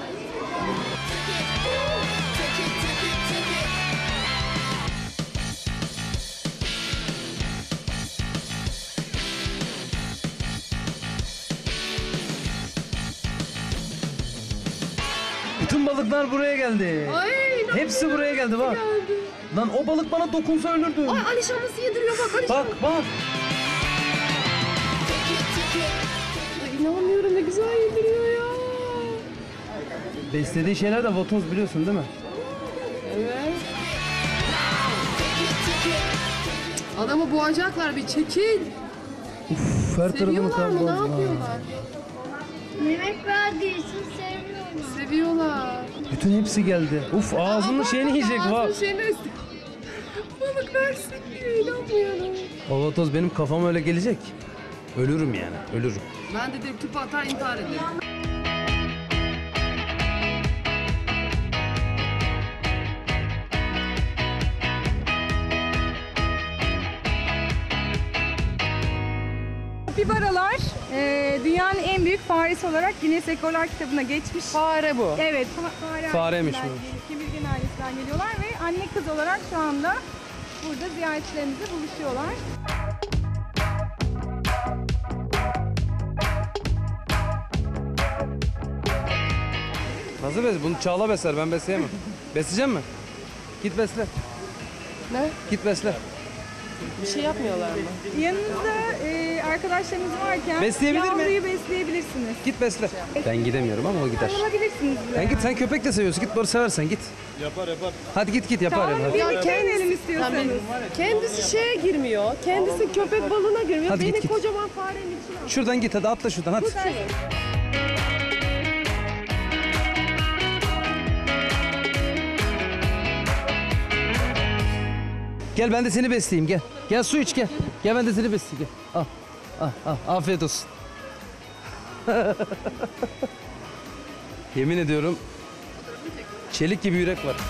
Bütün balıklar buraya geldi. Ay, Hepsi buraya geldi bak. Lan o balık bana dokunsa ölürdüm. Ay Alişan nasıl yediriyor bak Alişan. Bak bak. Ay, inanmıyorum ne güzel yediriyor ya. Beslediği şeyler de vatoz biliyorsun değil mi? Evet. Adamı boğacaklar bir çekil. Uf, her tarafını Seviyorlar mı? Ne kavga. yapıyorlar? Yemek verdiği için sevmiyorum. Seviyorlar. Bütün hepsi geldi. Uf ağzının şeyini yiyecek bak. Ağzının şeyini ist- Balık versin diye inanmıyorum. O vatoz benim kafama öyle gelecek. Ölürüm yani, ölürüm. Ben de direkt tüpü atar intihar ederim. Kapibaralar e, dünyanın en büyük faresi olarak Guinness Rekorlar kitabına geçmiş. Fare bu. Evet, fa- fare Fareymiş ailesinden, bu. Kemirgen ailesinden geliyorlar ve anne kız olarak şu anda burada ziyaretçilerimizle buluşuyorlar. Nasıl bes? Bunu Çağla besler, ben besleyemem. Besleyecek mi? Git besle. Ne? Git besle. Bir şey yapmıyorlar mı? Yanınızda e, arkadaşlarınız varken Besleyebilir mi? yavruyu besleyebilirsiniz. Git besle. Ben gidemiyorum ama o gider. Alabilirsiniz. Sen git, sen köpek de seviyorsun. Git böyle seversen git. Yapar yapar. Hadi git git yapar Tamam, yapar. birlikte inelim istiyorsanız. Kendisi şeye girmiyor. Kendisi köpek balığına girmiyor. Hadi Beni git, git. kocaman farenin içine al. Şuradan git hadi atla şuradan hadi. Gel ben de seni besleyeyim gel. Gel su iç gel. Gel ben de seni besleyeyim gel. Al. Al, al. Afiyet olsun. Yemin ediyorum çelik gibi yürek var.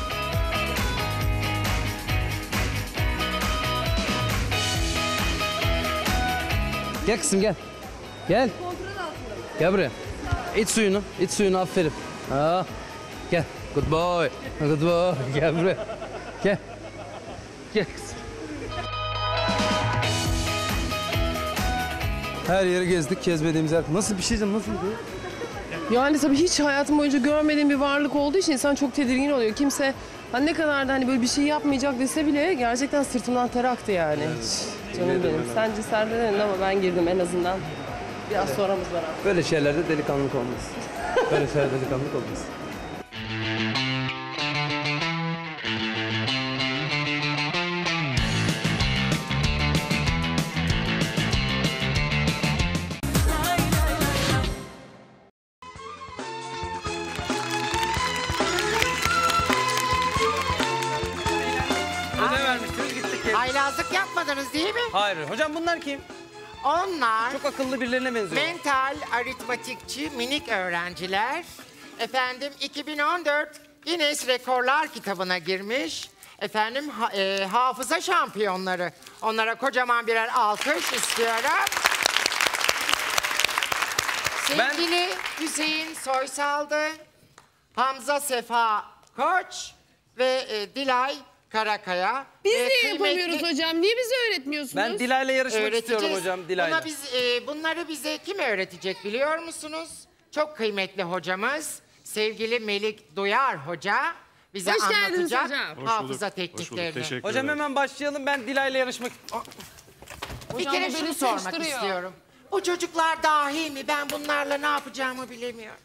Gel kızım gel. Gel. Gel buraya. İç suyunu. İç suyunu aferin. Ha. Gel. Good boy. Good boy. Gel buraya. Gel. Gel kızım. Her yeri gezdik, gezmediğimiz yer. Nasıl bir şey canım, nasıl bir şey? Yani tabii hiç hayatım boyunca görmediğim bir varlık olduğu için insan çok tedirgin oluyor. Kimse hani ne kadar da hani böyle bir şey yapmayacak dese bile gerçekten sırtımdan ter aktı yani. Hiç. Canım benim. Sen cesaretlenedin ama ben girdim en azından. Biraz sonramız var abi. Böyle şeylerde delikanlılık olmaz. Böyle şeylerde delikanlılık olmaz. Ne vermiştiniz gittik. Haylazlık yapmadınız değil mi? Hayır. Hocam bunlar kim? Onlar Çok akıllı birilerine benziyor. mental aritmatikçi minik öğrenciler. Efendim iki bin on dört Guinness Rekorlar kitabına girmiş. Efendim ha- e, hafıza şampiyonları. Onlara kocaman birer alkış istiyorum. Sevgili Hüseyin Soysal'dı, Hamza Sefa Koç ve e, Dilay Karakaya. Biz E, niye kıymetli- yapamıyoruz hocam? Niye bize öğretmiyorsunuz? Ben Dilay'la yarışmak Öğreteceğiz. istiyorum hocam Dilay'la. Buna biz, e, bunları bize kim öğretecek biliyor musunuz? Çok kıymetli hocamız, sevgili Melik Duyar Hoca bize Hoş geldiniz anlatacak hocam. Hoş hafıza tekniklerini. Hocam hemen başlayalım. Ben Dilay'la yarışmak Bir Hocam kere bu şunu beni sormak sıkıştırıyor. istiyorum. Bu çocuklar dahi mi? Ben bunlarla ne yapacağımı bilemiyorum.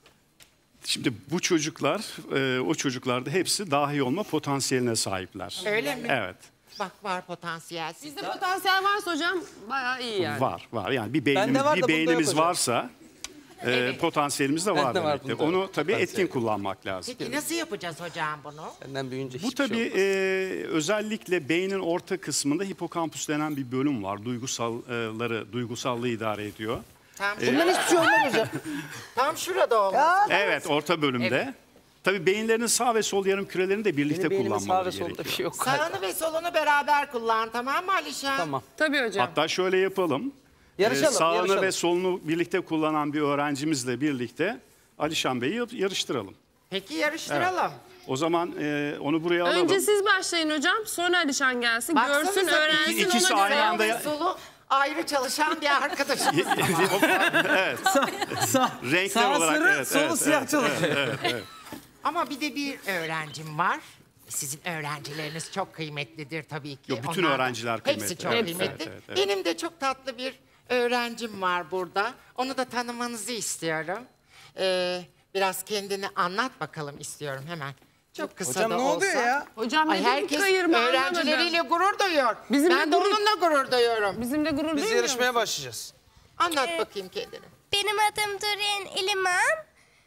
Şimdi bu çocuklar, e, o çocuklarda hepsi dahi olma potansiyeline sahipler. Öyle mi? Evet. Bak var potansiyel sizde. Bizde potansiyel varsa hocam bayağı iyi yani. Var, var. Yani bir Bende beynimiz, var da bir bunda yok beynimiz hocam. varsa e, potansiyelimiz de var Bende var, demektir. bunda Onu tabii potansiyel. etkin kullanmak lazım. Peki nasıl yapacağız hocam bunu? Benden büyüyünce Bu hiçbir tabii şey olmaz. e, özellikle beynin orta kısmında hipokampüs denen bir bölüm var. Duygusalları, duygusallığı idare ediyor. Tam Ee, şurada. Bundan hiçbir şey olmaz hocam. Tam şurada olmaz. Evet, orta bölümde. Evet. Tabii beyinlerinin sağ ve sol yarım kürelerini de birlikte Benim beynimin kullanmaları sağ ve solda gerekiyor. bir şey yok. Sağını ve solunu beraber kullan, tamam mı Alişan? Tamam. Tabii hocam. Hatta şöyle yapalım. Yarışalım, Ee, sağını yarışalım. ve solunu birlikte kullanan bir öğrencimizle birlikte Alişan Bey'i yar- yarıştıralım. Peki yarıştıralım. O zaman e, onu buraya alalım. Önce siz başlayın hocam. Sonra Alişan gelsin. Görsün, Baksanıza, öğrensin. iki- ikisi ona aynı göre. anda Sağ ve ya- solu ayrı çalışan bir arkadaşımız var. Evet. Sağ, Renkler sağ olarak sarı, evet, solu evet, siyah evet, çalışıyor. evet, evet, evet. Ama bir de bir öğrencim var. Sizin öğrencileriniz çok kıymetlidir tabii ki. Yok, bütün Onlar da- öğrenciler kıymetli. Hepsi çok Evet, kıymetli. evet, evet, evet. Benim de çok tatlı bir öğrencim var burada. Onu da tanımanızı istiyorum. Ee, biraz kendini anlat bakalım istiyorum hemen. Çok kısa Hocam da ne olsa. oluyor ya? Hocam Ay, ne dedik herkes kayırma öğrencileriyle anlamadım. gurur duyuyor. Bizim ben de de gurur- onunla gurur duyuyorum. Bizim de gurur Biz duymuyor yarışmaya musun? başlayacağız. Anlat bakayım kendini. Benim adım Durin İliman.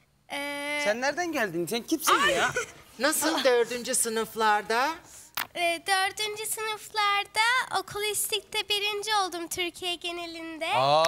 Ee, Sen nereden geldin? Sen kimsin ya? Nasıl dördüncü sınıflarda? e, dördüncü sınıflarda okulistikte birinci oldum Türkiye genelinde.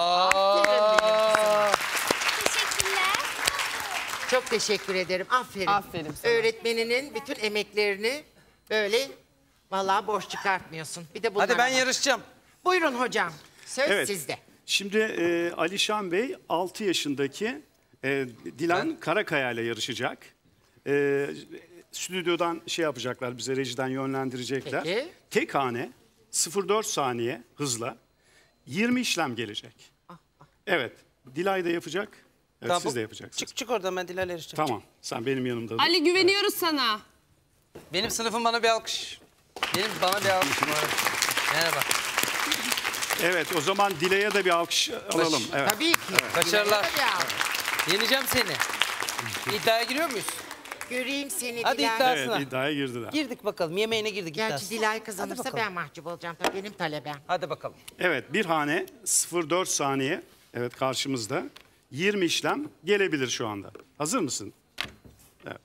Aa. Teşekkürler. Çok teşekkür ederim. Aferin. Aferin sana. Öğretmeninin bütün emeklerini böyle vallahi boş çıkartmıyorsun. Bir de bunlara Hadi ben bak. yarışacağım. Buyurun hocam. Söz Evet. sizde. Şimdi e, Alişan Bey altı yaşındaki e, Dilan Karakaya ile yarışacak. E, stüdyodan şey yapacaklar, bize rejiden yönlendirecekler. Peki. Tek hane sıfır virgül dört saniye hızla yirmi işlem gelecek. Evet. Dilay da yapacak. Evet, Tamam, siz bu- de yapacaksınız. Çık çık oradan ben Dilay'la yarışacağım. Tamam. Sen benim yanımda dur. Ali güveniyoruz sana. Benim sınıfım bana bir alkış. Benim bana bir alkış. Merhaba. Evet, o zaman Dilay'a da bir alkış alalım. Evet. Tabii ki. Evet. Başarılar. Yeneceğim seni. İddiaya giriyor muyuz? Göreyim seni Hadi Dilay. iddiasına. Evet, iddiaya girdiler. Girdik bakalım. Yemeğine girdik Gerçi iddiasına. Dilay kazanırsa bakalım. ben mahcup olacağım. Tabii benim talebem. Hadi bakalım. Evet, bir hane sıfır virgül dört saniye. Evet, karşımızda. yirmi işlem gelebilir şu anda. Hazır mısın? Evet.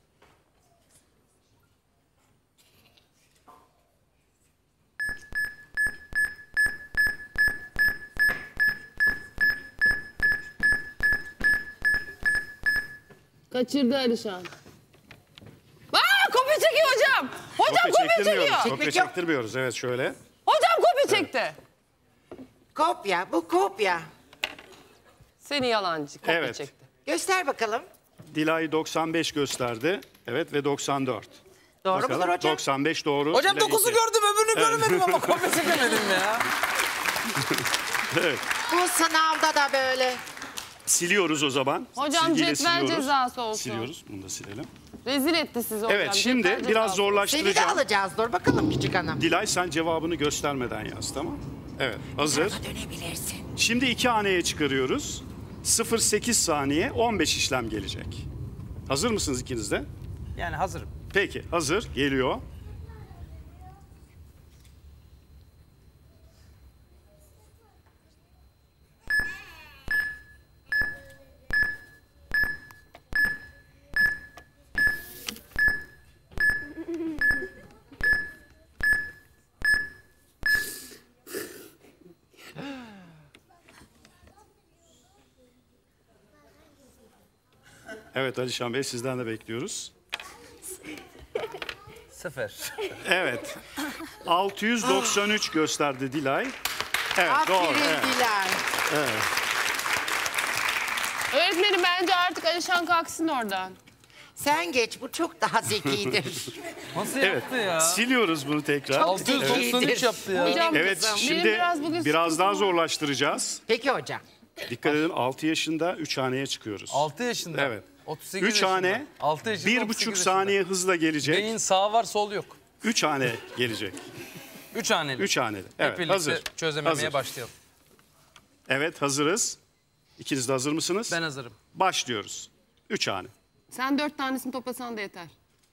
Kaçırdı Alişan. Aa, kopya çekiyor hocam. Hocam kopya, çektirmiyoruz. çekiyor. Kopya çektirmiyoruz. Evet, şöyle. Hocam kopya çekti. Kopya, bu kopya. Seni yalancı kopya Evet. çekti. Göster bakalım. Dilay doksan beş gösterdi. Evet ve doksan dört. Doğru Bakalım, mudur hocam? doksan beş doğru. Hocam Dilay dokuzu iki. gördüm öbürünü Evet. göremedim ama kopya çekemedim ya. Evet. Bu sınavda da böyle. Siliyoruz o zaman. Hocam Silgiyle cetvel siliyoruz. cezası olsun. Siliyoruz. Bunu da silelim. Rezil etti sizi hocam. Evet, şimdi Cetvel biraz cezası. Seni de zorlaştıracağım. alacağız. Dur bakalım küçük hanım. Dilay sen cevabını göstermeden yaz, tamam? Evet, hazır. Tarafa dönebilirsin. Şimdi iki haneye çıkarıyoruz. sıfır virgül sekiz saniye, on beş işlem gelecek. Hazır mısınız ikiniz de? Yani hazırım. Peki, hazır. Geliyor. Evet Alişan Bey, sizden de bekliyoruz. Sıfır. Evet. altı yüz doksan üç gösterdi Dilay. Evet, Aferin doğru. Evet. Dilay. Evet. Öğretmenim bence artık Alişan kalksın oradan. Sen geç, bu çok daha zekidir. Nasıl Evet. yaptı ya? Siliyoruz bunu tekrar. Çok altı yüz doksan üç yaptı ya. Hocam, Evet, benim şimdi biraz bugün biraz sıkıntım daha var. zorlaştıracağız. Peki hocam. Dikkat edin, altı yaşında üç haneye çıkıyoruz. altı yaşında. Evet. otuz sekiz üç yaşında. hane, altı yaşında, bir otuz buçuk sekiz saniye yaşında. hızla gelecek. Beyin sağ var sol yok. Üç hane gelecek. Üç haneli. Üç haneli. Hep Evet, birlikte hazır. çözememeye Hazır. başlayalım. Evet, hazırız. İkiniz de hazır mısınız? Ben hazırım. Başlıyoruz. Üç hane. Sen dört tanesini toplasan da yeter.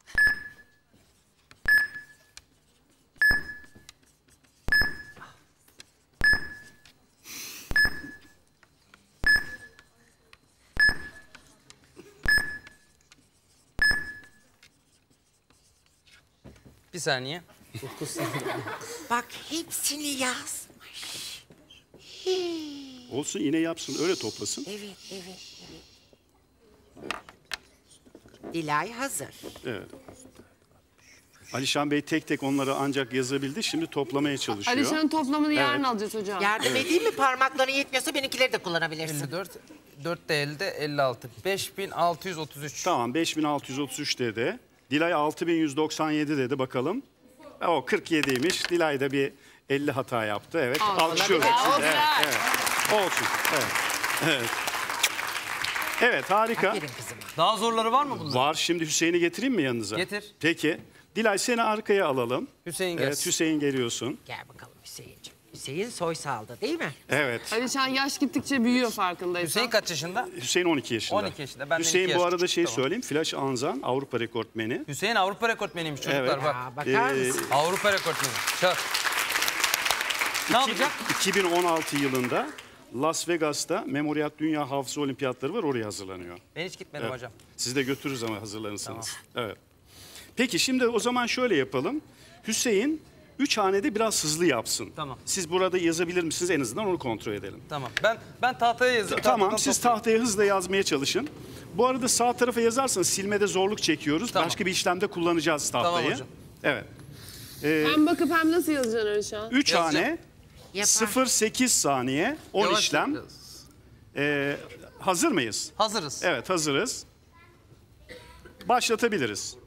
Bir saniye. Bak hepsini yazmış. Hii. Olsun, yine yapsın, öyle toplasın. Evet, evet, evet. Dilay hazır. Evet. Alişan Bey tek tek onları ancak yazabildi. Şimdi toplamaya çalışıyor. Alişan'ın toplamını yarın Evet. alacağız hocam. Yardım edeyim mi? Parmakların yetmiyorsa benimkileri de kullanabilirsin. elli dört. dört de elde elli altı. beş bin altı yüz otuz üç. Tamam, beş bin altı yüz otuz üç dedi. Dilay altı bin yüz doksan yedi dedi, bakalım. E, O kırk yediymiş. Dilay da bir elli hata yaptı. Evet. Olsun. Alkışlıyoruz. Olsun. Evet, evet. Olsun. Evet. Evet. Evet, harika. Aferin kızım. Daha zorları var mı bunlar? Var. Şimdi Hüseyin'i getireyim mi yanınıza? Getir. Peki. Dilay seni arkaya alalım. Hüseyin Evet, gelsin. Hüseyin geliyorsun. Gel bakalım Hüseyin'ciğim. Hüseyin Soysal'da değil mi? Evet. Alişan yaş gittikçe büyüyor farkındaysan. Hüseyin kaç yaşında? Hüseyin on iki yaşında. on iki yaşında. Benden Hüseyin iki bu yaş arada küçük, şey tamam. söyleyeyim. Flash Anzan Avrupa rekortmeni. Hüseyin Avrupa rekortmeniymiş çocuklar Evet. bak. Aa, bakar Ee, mısın? Avrupa rekortmeni. Çak. Ne yapacak? iki bin on altı yılında Las Vegas'ta Memorial Dünya Hafıza Olimpiyatları var, oraya hazırlanıyor. Ben hiç gitmedim Evet. hocam. Siz de götürürüz ama hazırlanırsanız. Evet. Peki şimdi o zaman şöyle yapalım. Hüseyin üç hanede biraz hızlı yapsın. Tamam. Siz burada yazabilir misiniz, en azından onu kontrol edelim. Tamam. Ben ben tahtaya yazayım. Tamam, Tahtadan siz toplayayım. tahtaya hızla yazmaya çalışın. Bu arada sağ tarafa yazarsanız silmede zorluk çekiyoruz. Tamam. Başka bir işlemde kullanacağız tahtayı. Tamam hocam. Evet. Ee, Hem bakıp hem nasıl yazacaksın Alişan? üç Yazacağım. hane, Yapar. sıfır virgül sekiz saniye, on Yavaş işlem. yapacağız. Ee, hazır mıyız? Hazırız. Evet, hazırız. Başlatabiliriz.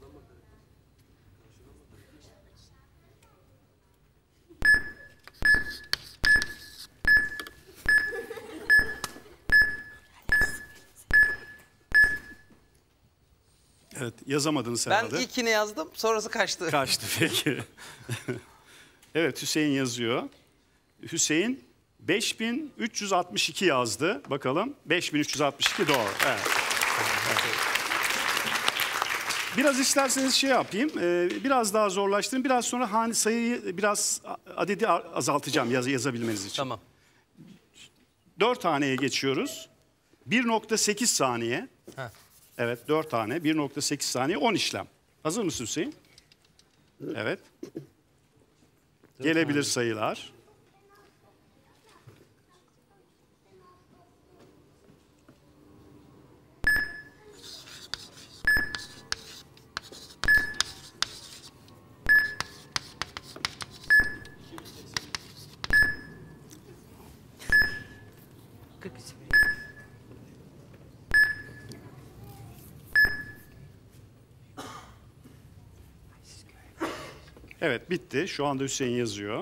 Evet, yazamadınız Ben herhalde. ilkini yazdım, sonrası kaçtı. Kaçtı peki. Evet, Hüseyin yazıyor. Hüseyin beş bin üç yüz altmış iki yazdı. Bakalım beş bin üç yüz altmış iki doğru. Evet. Evet. Biraz isterseniz şey yapayım. E, biraz daha zorlaştırayım. Biraz sonra hani sayıyı biraz adedi azaltacağım yaz, yazabilmeniz için. Tamam. Dört haneye geçiyoruz. bir nokta sekiz saniye. Heh. Evet dört tane. bir nokta sekiz saniye on işlem. Hazır mısın Hüseyin? Evet. Gelebilir sayılar. Evet bitti. Şu anda Hüseyin yazıyor.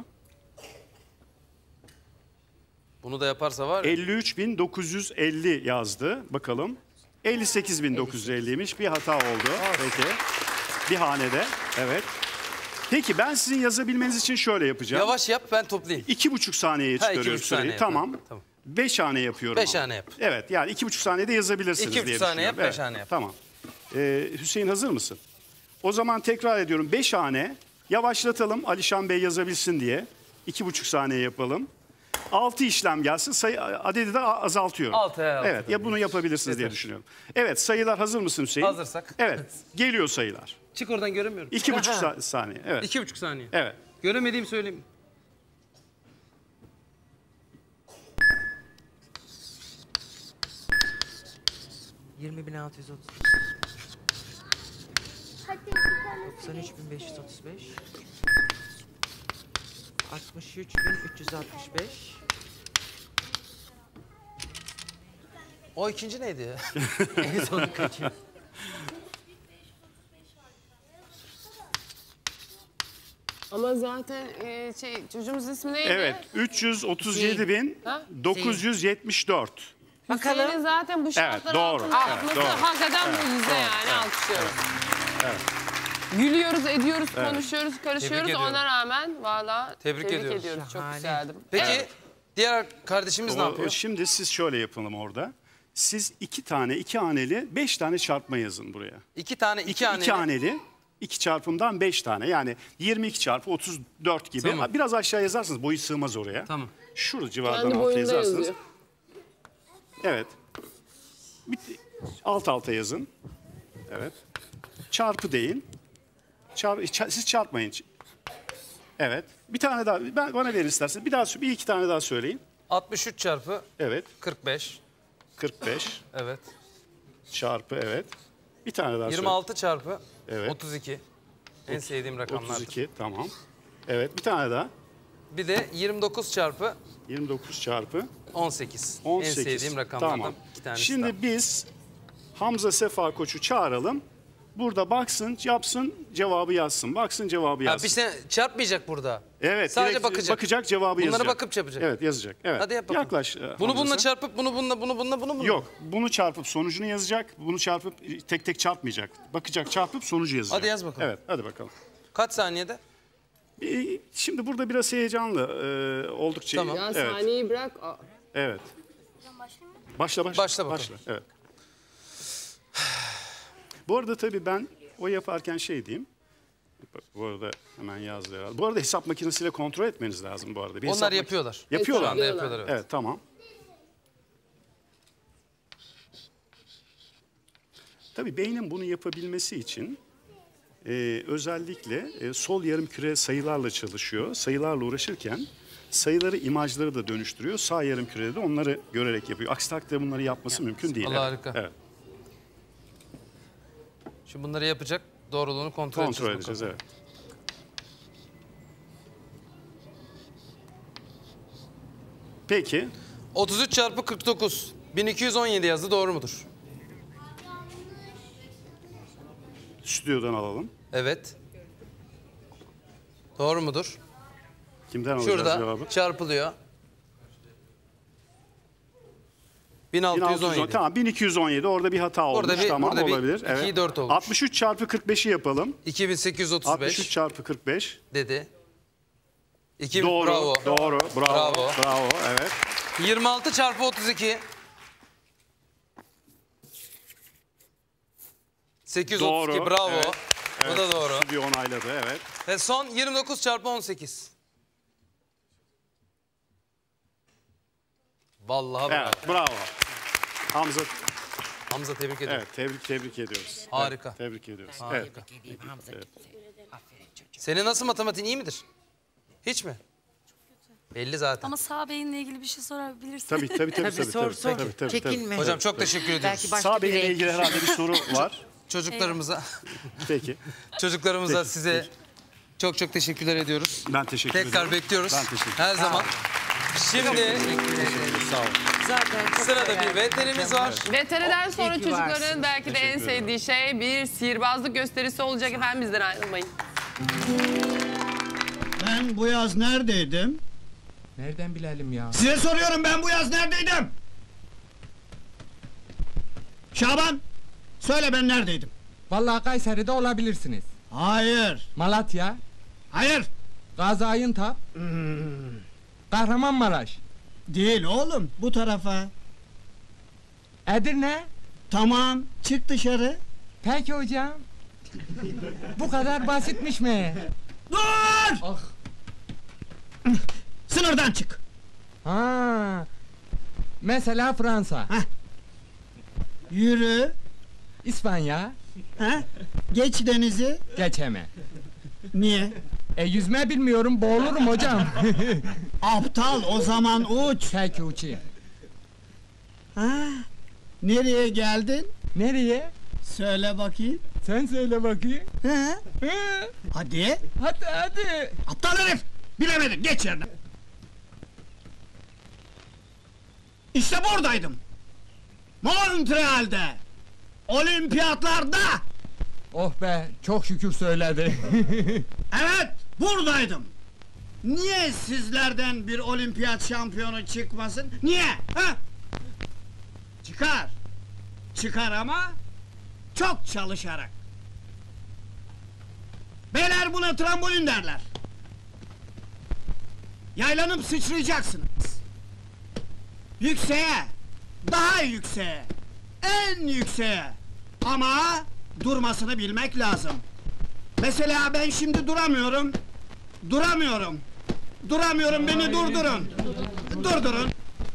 Bunu da yaparsa var ya. elli üç bin dokuz yüz elli yazdı. Bakalım. elli sekiz bin dokuz yüz elliymiş. Bir hata oldu. Peki. Bir hanede. Evet. Peki ben sizin yazabilmeniz için şöyle yapacağım. Yavaş yap ben toplayayım. İki buçuk saniyeye Ha, iki çıkarıyoruz buçuk saniye süreyi. Tamam. yapıyorum. Tamam. Beş hane yapıyorum. Beş ama. hane yap. Evet yani iki buçuk saniyede yazabilirsiniz İki buçuk diye saniye yap, düşünüyorum. beş hane yap. Tamam. Ee, Hüseyin hazır mısın? O zaman tekrar ediyorum. Beş hane. Yavaşlatalım Alişan Bey yazabilsin diye. İki buçuk saniye yapalım. Altı işlem gelsin. Sayı, adedi de azaltıyorum. Altıya Evet azaltıyorum. ya bunu yapabilirsiniz diye Yeter. düşünüyorum. Evet sayılar hazır mısın Hüseyin? Hazırsak. Evet geliyor sayılar. Çık oradan göremiyorum. İki buçuk sa- saniye. Evet. İki buçuk saniye. Evet. Göremediğim söyleyeyim. yirmi bin altı yüz otuz. doksan üç bin beş yüz otuz beş. altmış üç bin üç yüz altmış beş. O ikinci neydi ya? En sonu kaçıyor. Ama zaten e, şey çocuğumuzun ismi neydi? Evet üç yüz otuz yedi bin dokuz yüz yetmiş dört. Hüseyin'in zaten bu şartlar Evet, doğru. altında Evet, yapması doğru. hakikaten Evet, mucize doğru. yani Evet, alkışlıyoruz. Evet. Gülüyoruz, ediyoruz, Evet. konuşuyoruz, karışıyoruz. ediyorum. Ona rağmen valla Tebrik tebrik, ediyoruz. ediyoruz. Çok Şahane. güzeldi. Peki Evet. diğer kardeşimiz ne O- yapıyor? o Şimdi siz şöyle yapalım orada. Siz iki tane iki haneli beş tane çarpma yazın buraya. İki tane iki, İki, haneli. iki haneli iki çarpımdan beş tane yani yirmi iki çarpı otuz dört gibi. Tamam. Biraz aşağı yazarsınız boyu sığmaz oraya. Tamam. Şurada civardan Kendi alta boyunda yazarsınız. yazıyor. Evet. Bitti. Alt alta yazın. Evet. Çarpı deyin. Çar, ça- siz çarpmayın. Evet. Bir tane daha ben bana verin isterseniz. Bir daha bir iki tane daha söyleyin. altmış üç çarpı Evet. kırk beş. kırk beş Evet. çarpı evet. Bir tane daha yirmi altı çarpı Evet. otuz iki. En sevdiğim rakamlardır. otuz iki tamam. Evet bir tane daha. Bir de yirmi dokuz çarpı yirmi dokuz çarpı on sekiz. on En sekiz. sevdiğim rakamlardan Tamam. iki tanesi Şimdi daha. biz Hamza Sefa Koç'u çağıralım. Burada baksın, yapsın, cevabı yazsın. Baksın, cevabı Ha, yazsın. bir şey çarpmayacak burada. Evet, Sadece direkt bakacak. bakacak, cevabı Bunları yazacak. bakıp yapacak. Evet, yazacak. Evet. Hadi yap bakalım. Yaklaş. e, Bunu Hamza bununla sen. çarpıp bunu bununla bunu bununla bunu bununla. Yok, bunu çarpıp sonucunu yazacak. Bunu çarpıp tek tek çarpmayacak. Bakacak, çarpıp sonucu yazacak. Hadi yaz bakalım. Evet, hadi bakalım. Kaç saniyede? Ee, Şimdi burada biraz heyecanlı. e, oldukça. Tamam. Ya Evet. saniyeyi bırak. Aa, Evet. Başla başla. Başla bakalım. Başla. Evet. Bu arada tabii ben o yaparken şey diyeyim. Bu arada hemen yazdı herhalde. Bu arada hesap makinesiyle kontrol etmeniz lazım bu arada. Bir hesap Onlar mak- yapıyorlar. Yapıyorlar. Şu anda yapıyorlar, evet. Evet tamam. Tabii beynin bunu yapabilmesi için e, özellikle e, sol yarımküre sayılarla çalışıyor. Sayılarla uğraşırken sayıları imajları da dönüştürüyor. Sağ yarımkürede de onları görerek yapıyor. Aksi takdirde bunları yapması mümkün değil. Allah Evet, harika. Evet. Şimdi bunları yapacak. Doğruluğunu kontrol, Kontrol edeceğiz. edeceğiz, bakalım. evet. Peki. otuz üç çarpı kırk dokuz. bin iki yüz on yedi yazdı. Doğru mudur? Stüdyodan alalım. Evet. Doğru mudur? Kimden alacağız Şurada cevabı? çarpılıyor. bin altı yüz on yedi. Tamam bin iki yüz on yedi orada bir hata olmuş. Orada bir- tamam orada bir olabilir. ikiyi dört olmuş. altmış üç çarpı kırk beşi yapalım. iki bin sekiz yüz otuz beş altmış üç çarpı kırk beş. dedi. İki, Doğru, bravo. doğru, bravo, Bravo. bravo, evet. yirmi altı çarpı otuz iki. sekiz yüz otuz iki, Doğru, bravo. evet, Bu evet. da doğru. Stüdyo onayladı, evet. Ve son yirmi dokuz çarpı on sekiz. Vallahi bravo. Evet, bravo. Hamza, Hamza tebrik ediyorum. evet, tebrik tebrik ediyoruz. Harika. Evet, tebrik ediyoruz. Harika. Evet. Evet. Senin nasıl matematiğin iyi midir? Hiç mi? Belli zaten. Ama sağ beyinle ilgili bir şey sorabilirsin. Tabii tabii tabii. Tabii, tabii, sor, tabii, sor. tabii, tabii, Çekinme. tabii. Hocam çok teşekkür ediyoruz. Belki başka Sağ bir beyinle renk. ilgili herhalde bir soru var. Çocuklarımıza, Peki. çocuklarımıza Peki, size peki. çok çok teşekkürler ediyoruz. Ben teşekkür Tekrar ediyorum. bekliyoruz. Ben teşekkür Her ederim. zaman. Şimdi Sağ olun. Zaten çok sırada severdim. bir veterimiz var. V T R'den sonra İyi ki çocukların varsın. belki de en Teşekkür ederim. sevdiği şey bir sihirbazlık gösterisi olacak efendim, bizden ayrılmayın. Ben bu yaz neredeydim? Nereden bilelim ya? Size soruyorum, ben bu yaz neredeydim? Şaban, söyle ben neredeydim? Vallahi Kayseri'de olabilirsiniz. Hayır. Malatya, Hayır. Gaziantep, Kahramanmaraş, Değil oğlum, bu tarafa. Edirne. Tamam, çık dışarı. Peki hocam. Bu kadar basitmiş mi? Dur! Ah. Sınırdan çık. Ha. Mesela Fransa, Yürü. İspanya, Ha? Geç denizi. geçeme. Niye? E yüzme bilmiyorum, boğulurum hocam. Aptal, o zaman uç. Peki uçayım. Ha? Nereye geldin? Nereye? Söyle bakayım. Sen söyle bakayım. Ha? Hı. Hadi. Hadi hadi. Aptal herif! Bilemedin, geç yerine. İşte buradaydım. Montreal'de. Olimpiyatlarda. Oh be, çok şükür söyledi. Evet, buradaydım. Niye sizlerden bir olimpiyat şampiyonu çıkmasın? Niye? Ha? Çıkar. Çıkar ama çok çalışarak. Beyler buna trambolin derler. Yaylanıp sıçrayacaksınız. Yükseğe, daha yükseğe, en yükseğe. Ama durmasını bilmek lazım. Mesela ben şimdi duramıyorum. Duramıyorum. Duramıyorum, beni durdurun. Durdurun.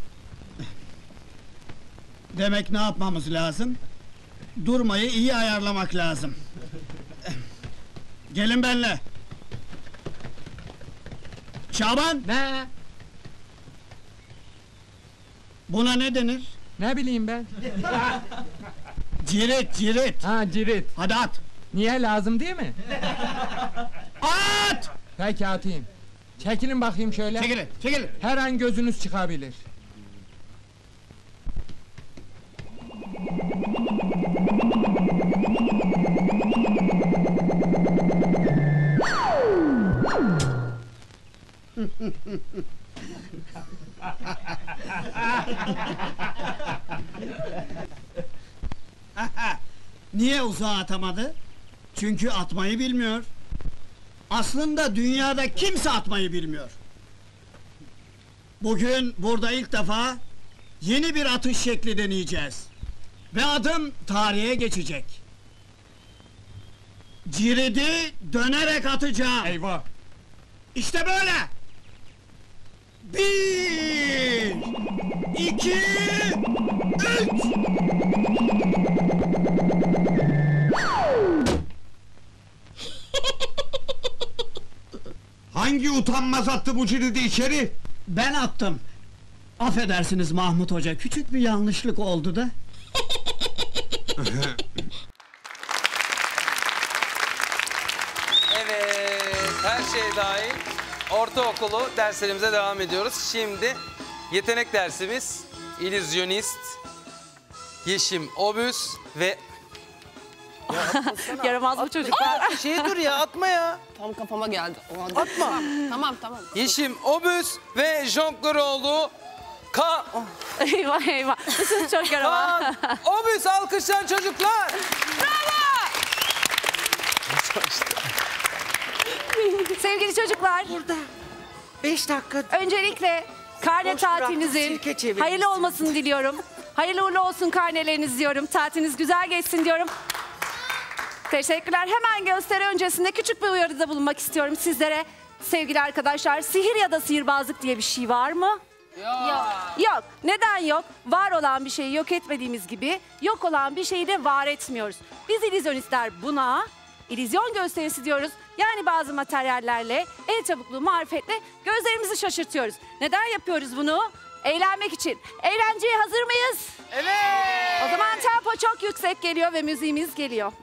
Demek ne yapmamız lazım? Durmayı iyi ayarlamak lazım. Gelin benimle. Şaban! Ne? Buna ne denir? Ne bileyim ben? Cirit, cirit. Ha cirit. Hadi at. Niye, lazım değil mi? At! Peki atayım. Çekilin bakayım şöyle. Çekilin, çekilin. Her an gözünüz çıkabilir. Niye uzağa atamadı? Çünkü atmayı bilmiyor. Aslında dünyada kimse atmayı bilmiyor. Bugün burada ilk defa yeni bir atış şekli deneyeceğiz. Ve adım tarihe geçecek. Ciridi dönerek atacağım. Eyvah! İşte böyle! Bir, iki, üç! Hangi utanmaz attı bu ciridi içeri? Ben attım. Affedersiniz Mahmut Hoca, küçük bir yanlışlık oldu da. Evet, her şey dahil ortaokulu derslerimize devam ediyoruz. Şimdi yetenek dersimiz illüzyonist, Yeşim Obüs ve... Yaramaz bu çocuklar. Şey dur ya, atma ya. Tam kafama geldi. O anda. Atma. Tamam, tamam. tamam. Yeşim Obüs ve jonglöroğlu Ka... eyvah eyvah. Bu çocuk çok yaramaz. Kaan Obüs, alkışlayan çocuklar. Sevgili çocuklar. Burada. Beş dakika. Öncelikle karne Boş bıraktım, tatilinizin sirke çevirmişsin. hayırlı olmasını diliyorum. Hayırlı uğurlu olsun karneleriniz diyorum. Tatiliniz güzel geçsin diyorum. Teşekkürler. Hemen gösteri öncesinde küçük bir uyarıda bulunmak istiyorum sizlere. Sevgili arkadaşlar, sihir ya da sihirbazlık diye bir şey var mı? Yok. Yok. Neden yok? Var olan bir şeyi yok etmediğimiz gibi yok olan bir şeyi de var etmiyoruz. Biz illüzyonistler buna illüzyon gösterisi diyoruz. Yani bazı materyallerle, el çabukluğu, marifetle gözlerimizi şaşırtıyoruz. Neden yapıyoruz bunu? Eğlenmek için. Eğlenceye hazır mıyız? Evet. O zaman tempo çok yüksek geliyor ve müziğimiz geliyor.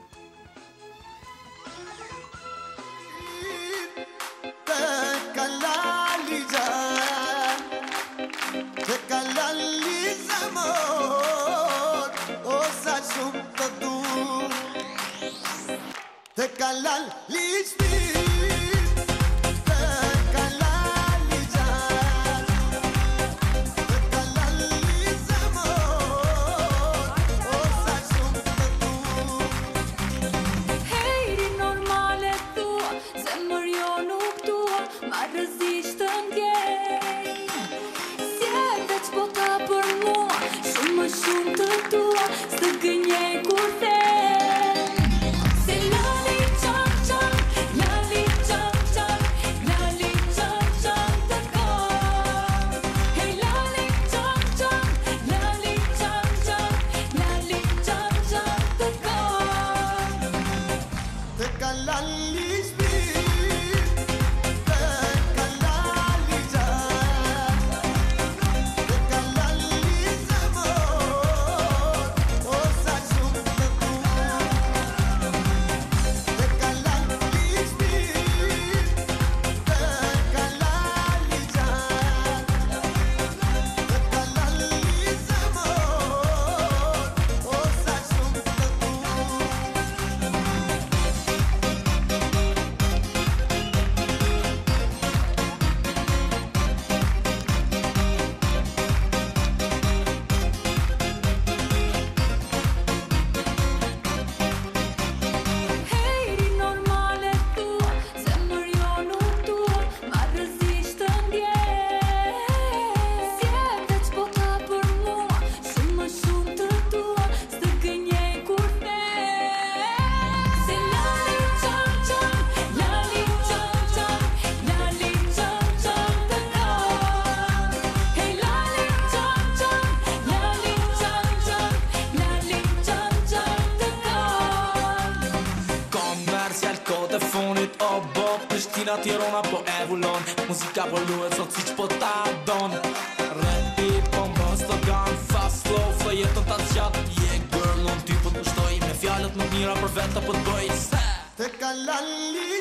Ti rona po Evulon, muzika boluje, co cić po tadon. Rapi, bomba, slogan, fast slow, flow jeton ta zgjat. Yeah girl, on ty po të shtoj me fjalët më të mira për vetë po të bëj. Te kalali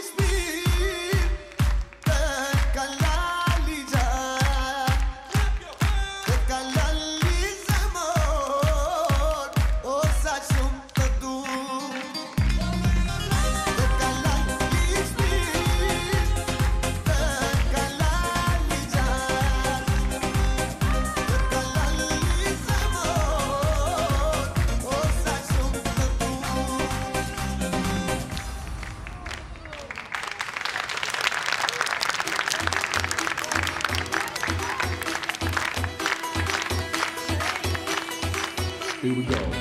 shpir, te kalali gjar, te kalali zamor, o sa shumë të du. Here we go.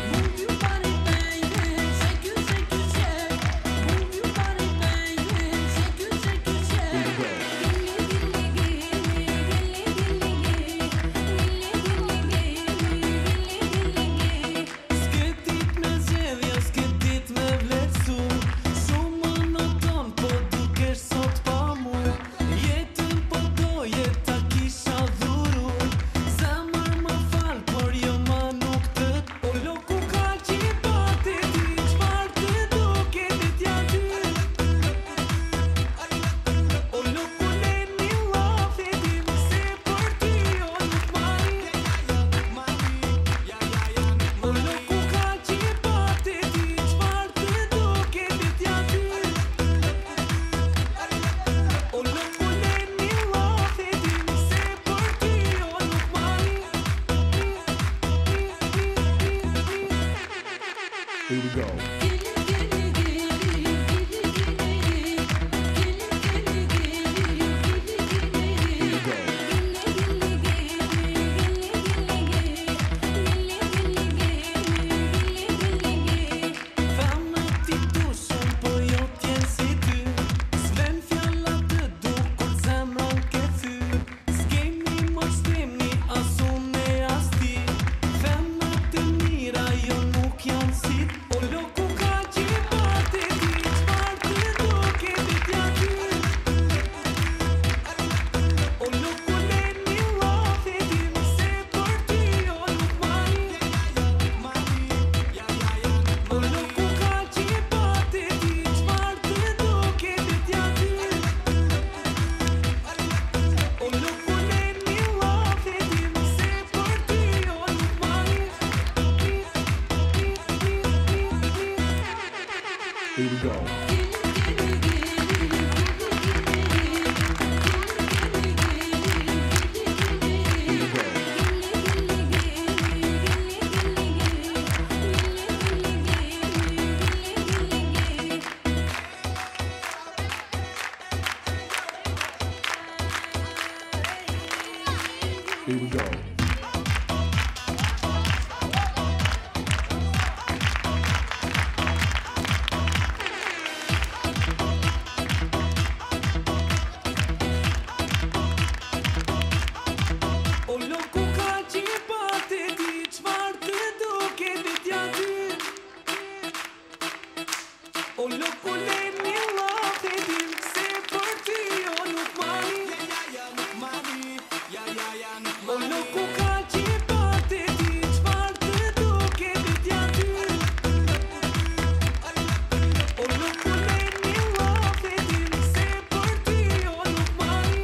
Here we go. Here we Here we go. O loku ka qipate ti qfar të duke vetjati O loku lejmi lafte dim se për ty o nuk mani Ja, ja, ja, nuk mani Ja, ja, ja, nuk mani O loku ka qipate ti qfar të duke vetjati O loku lejmi lafte dim se për ty o nuk mani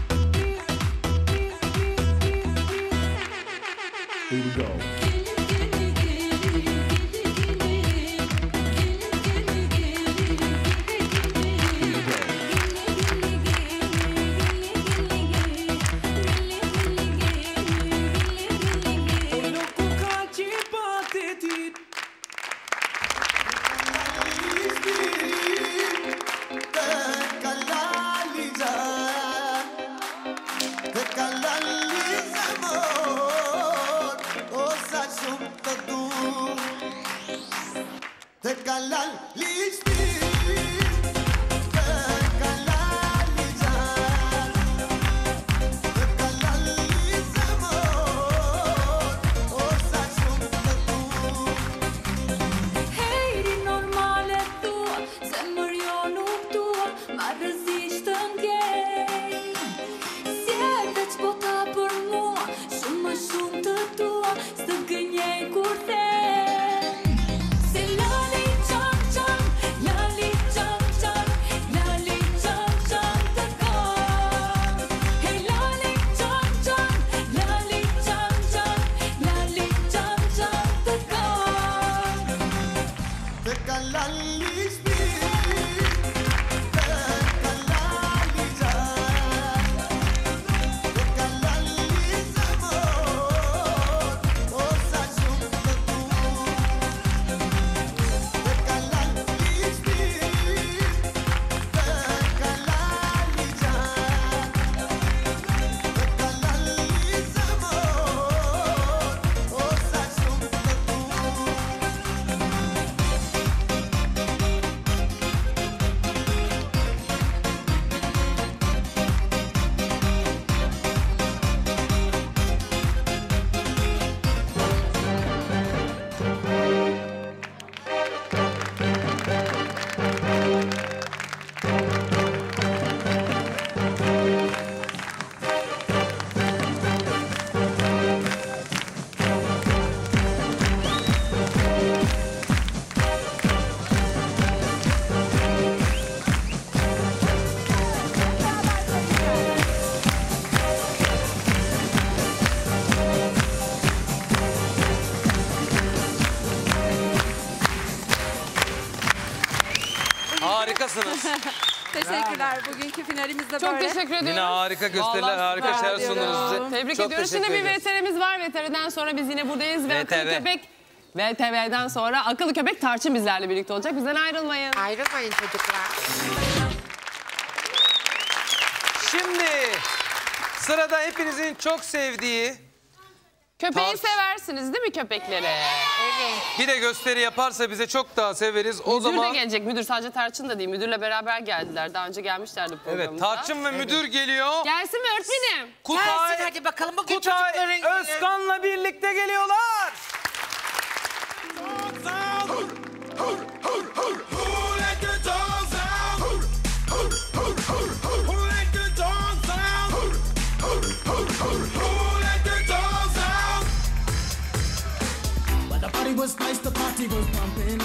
Here we go. Hejri normale thua, zemër jo nuk tua, ma rëzisht të ndjej. Sjerë veç bota për mua, shumë më shumë të tua, së gënjej kur them. Se lali qam qam, lali qam qam, lali qam qam të kam. Hej lali qam qam, lali qam qam, lali qam qam të kam. Te kalali shpirë, te kalali gjatë, te kalali zemër, o sa shumë të tu. Te kalali shpirë, te kalali gjatë, te kalali zemër, o sa shumë të tu. Harikasınız. Teşekkürler. Bugünkü finalimiz de Çok böyle. teşekkür ediyorum. Yine harika gösteriler, Vallahi harika süper şeyler diyorum. sundunuz bize. Tebrik Çok ediyoruz. Şimdi teşekkür bir ediyoruz. V T R'miz var. V T R'den sonra biz yine buradayız. Ve V T R. Akıllı Köpek V T V'den sonra Akıllı Köpek Tarçın bizlerle birlikte olacak. Bizden ayrılmayın. Ayrılmayın çocuklar. Şimdi sırada hepinizin çok sevdiği Köpeği Tarç- seversiniz değil mi köpekleri? Evet. bir de gösteri yaparsa bize çok daha severiz. O Müdür zaman de gelecek. Müdür sadece Tarçın da değil. Müdürle beraber geldiler. Daha önce gelmişlerdi evet programımıza. Tarçın ve müdür geliyor. Gelsin mi öğretmenim? Kutay, Gelsin hadi bakalım bugün Kutay çocukların günü. Özkan'la birlikte geliyorlar. But the party was nice, the party was pumping.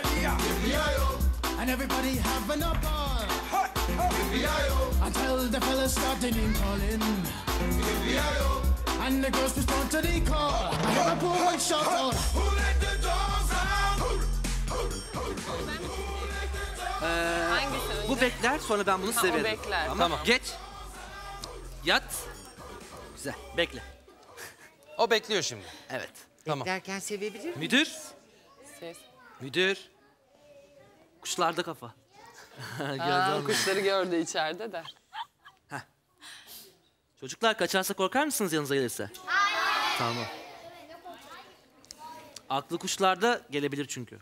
And everybody having a ball. Until the fellas started in calling. And the girls respond to the call. I hear a boy shout out. Who let the dogs out? Who let the dogs out? Ee, Hangisi bu önce? bekler, sonra ben bunu Ha, size o veririm. bekler. Tamam. Geç. Yat. Güzel, bekle. O bekliyor şimdi. Evet. Tamam. Derken sevebilir miyim? Müdür. Ses. Müdür. Kuşlarda kafa. Aa, Gördün mü? kuşları gördü içeride de. Çocuklar kaçarsa korkar mısınız yanınıza gelirse? Hayır. Tamam. Aklı kuşlarda gelebilir çünkü.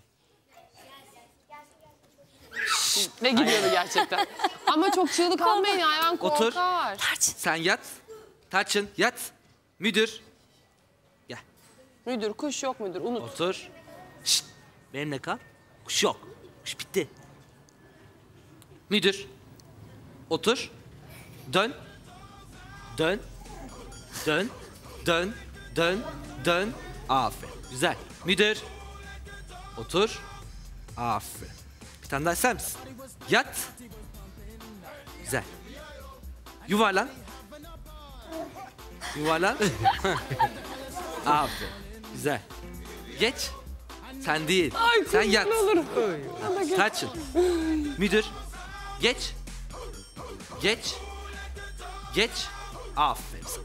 Ve gidiyordu gerçekten. Ama çok çığlık almayın, hayvan korkar. Otur. Sen yat. Tarçın yat. Müdür. Gel. Müdür, kuş yok müdür, unut. Otur. Şşt. Benimle kal. Kuş yok. Kuş bitti. Müdür. Otur. Dön. Dön. Dön. Dön. Dön. Dön. Aferin. Güzel. Müdür. Otur. Aferin. Bir tane daha ister misin? Yat. Güzel. Yuvarlan. Yuvarlan. Aferin. Güzel. Geç. Sen değil. Ay, Sen yat. olurum. Tarçın. Müdür. Geç. Geç. Geç. Aferin sana.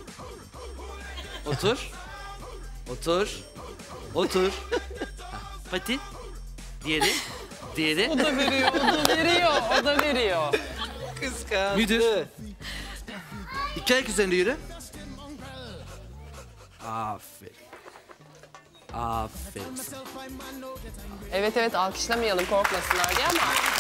Otur. Otur. Otur. Ha, Pati. Diğeri. Diğeri. O da veriyor, o da veriyor, o da veriyor. Kıskandı. Müdür. İki ayak üzerinde yürü. Aferin. Aferin sana. Evet evet, alkışlamayalım korkmasınlar diye ama.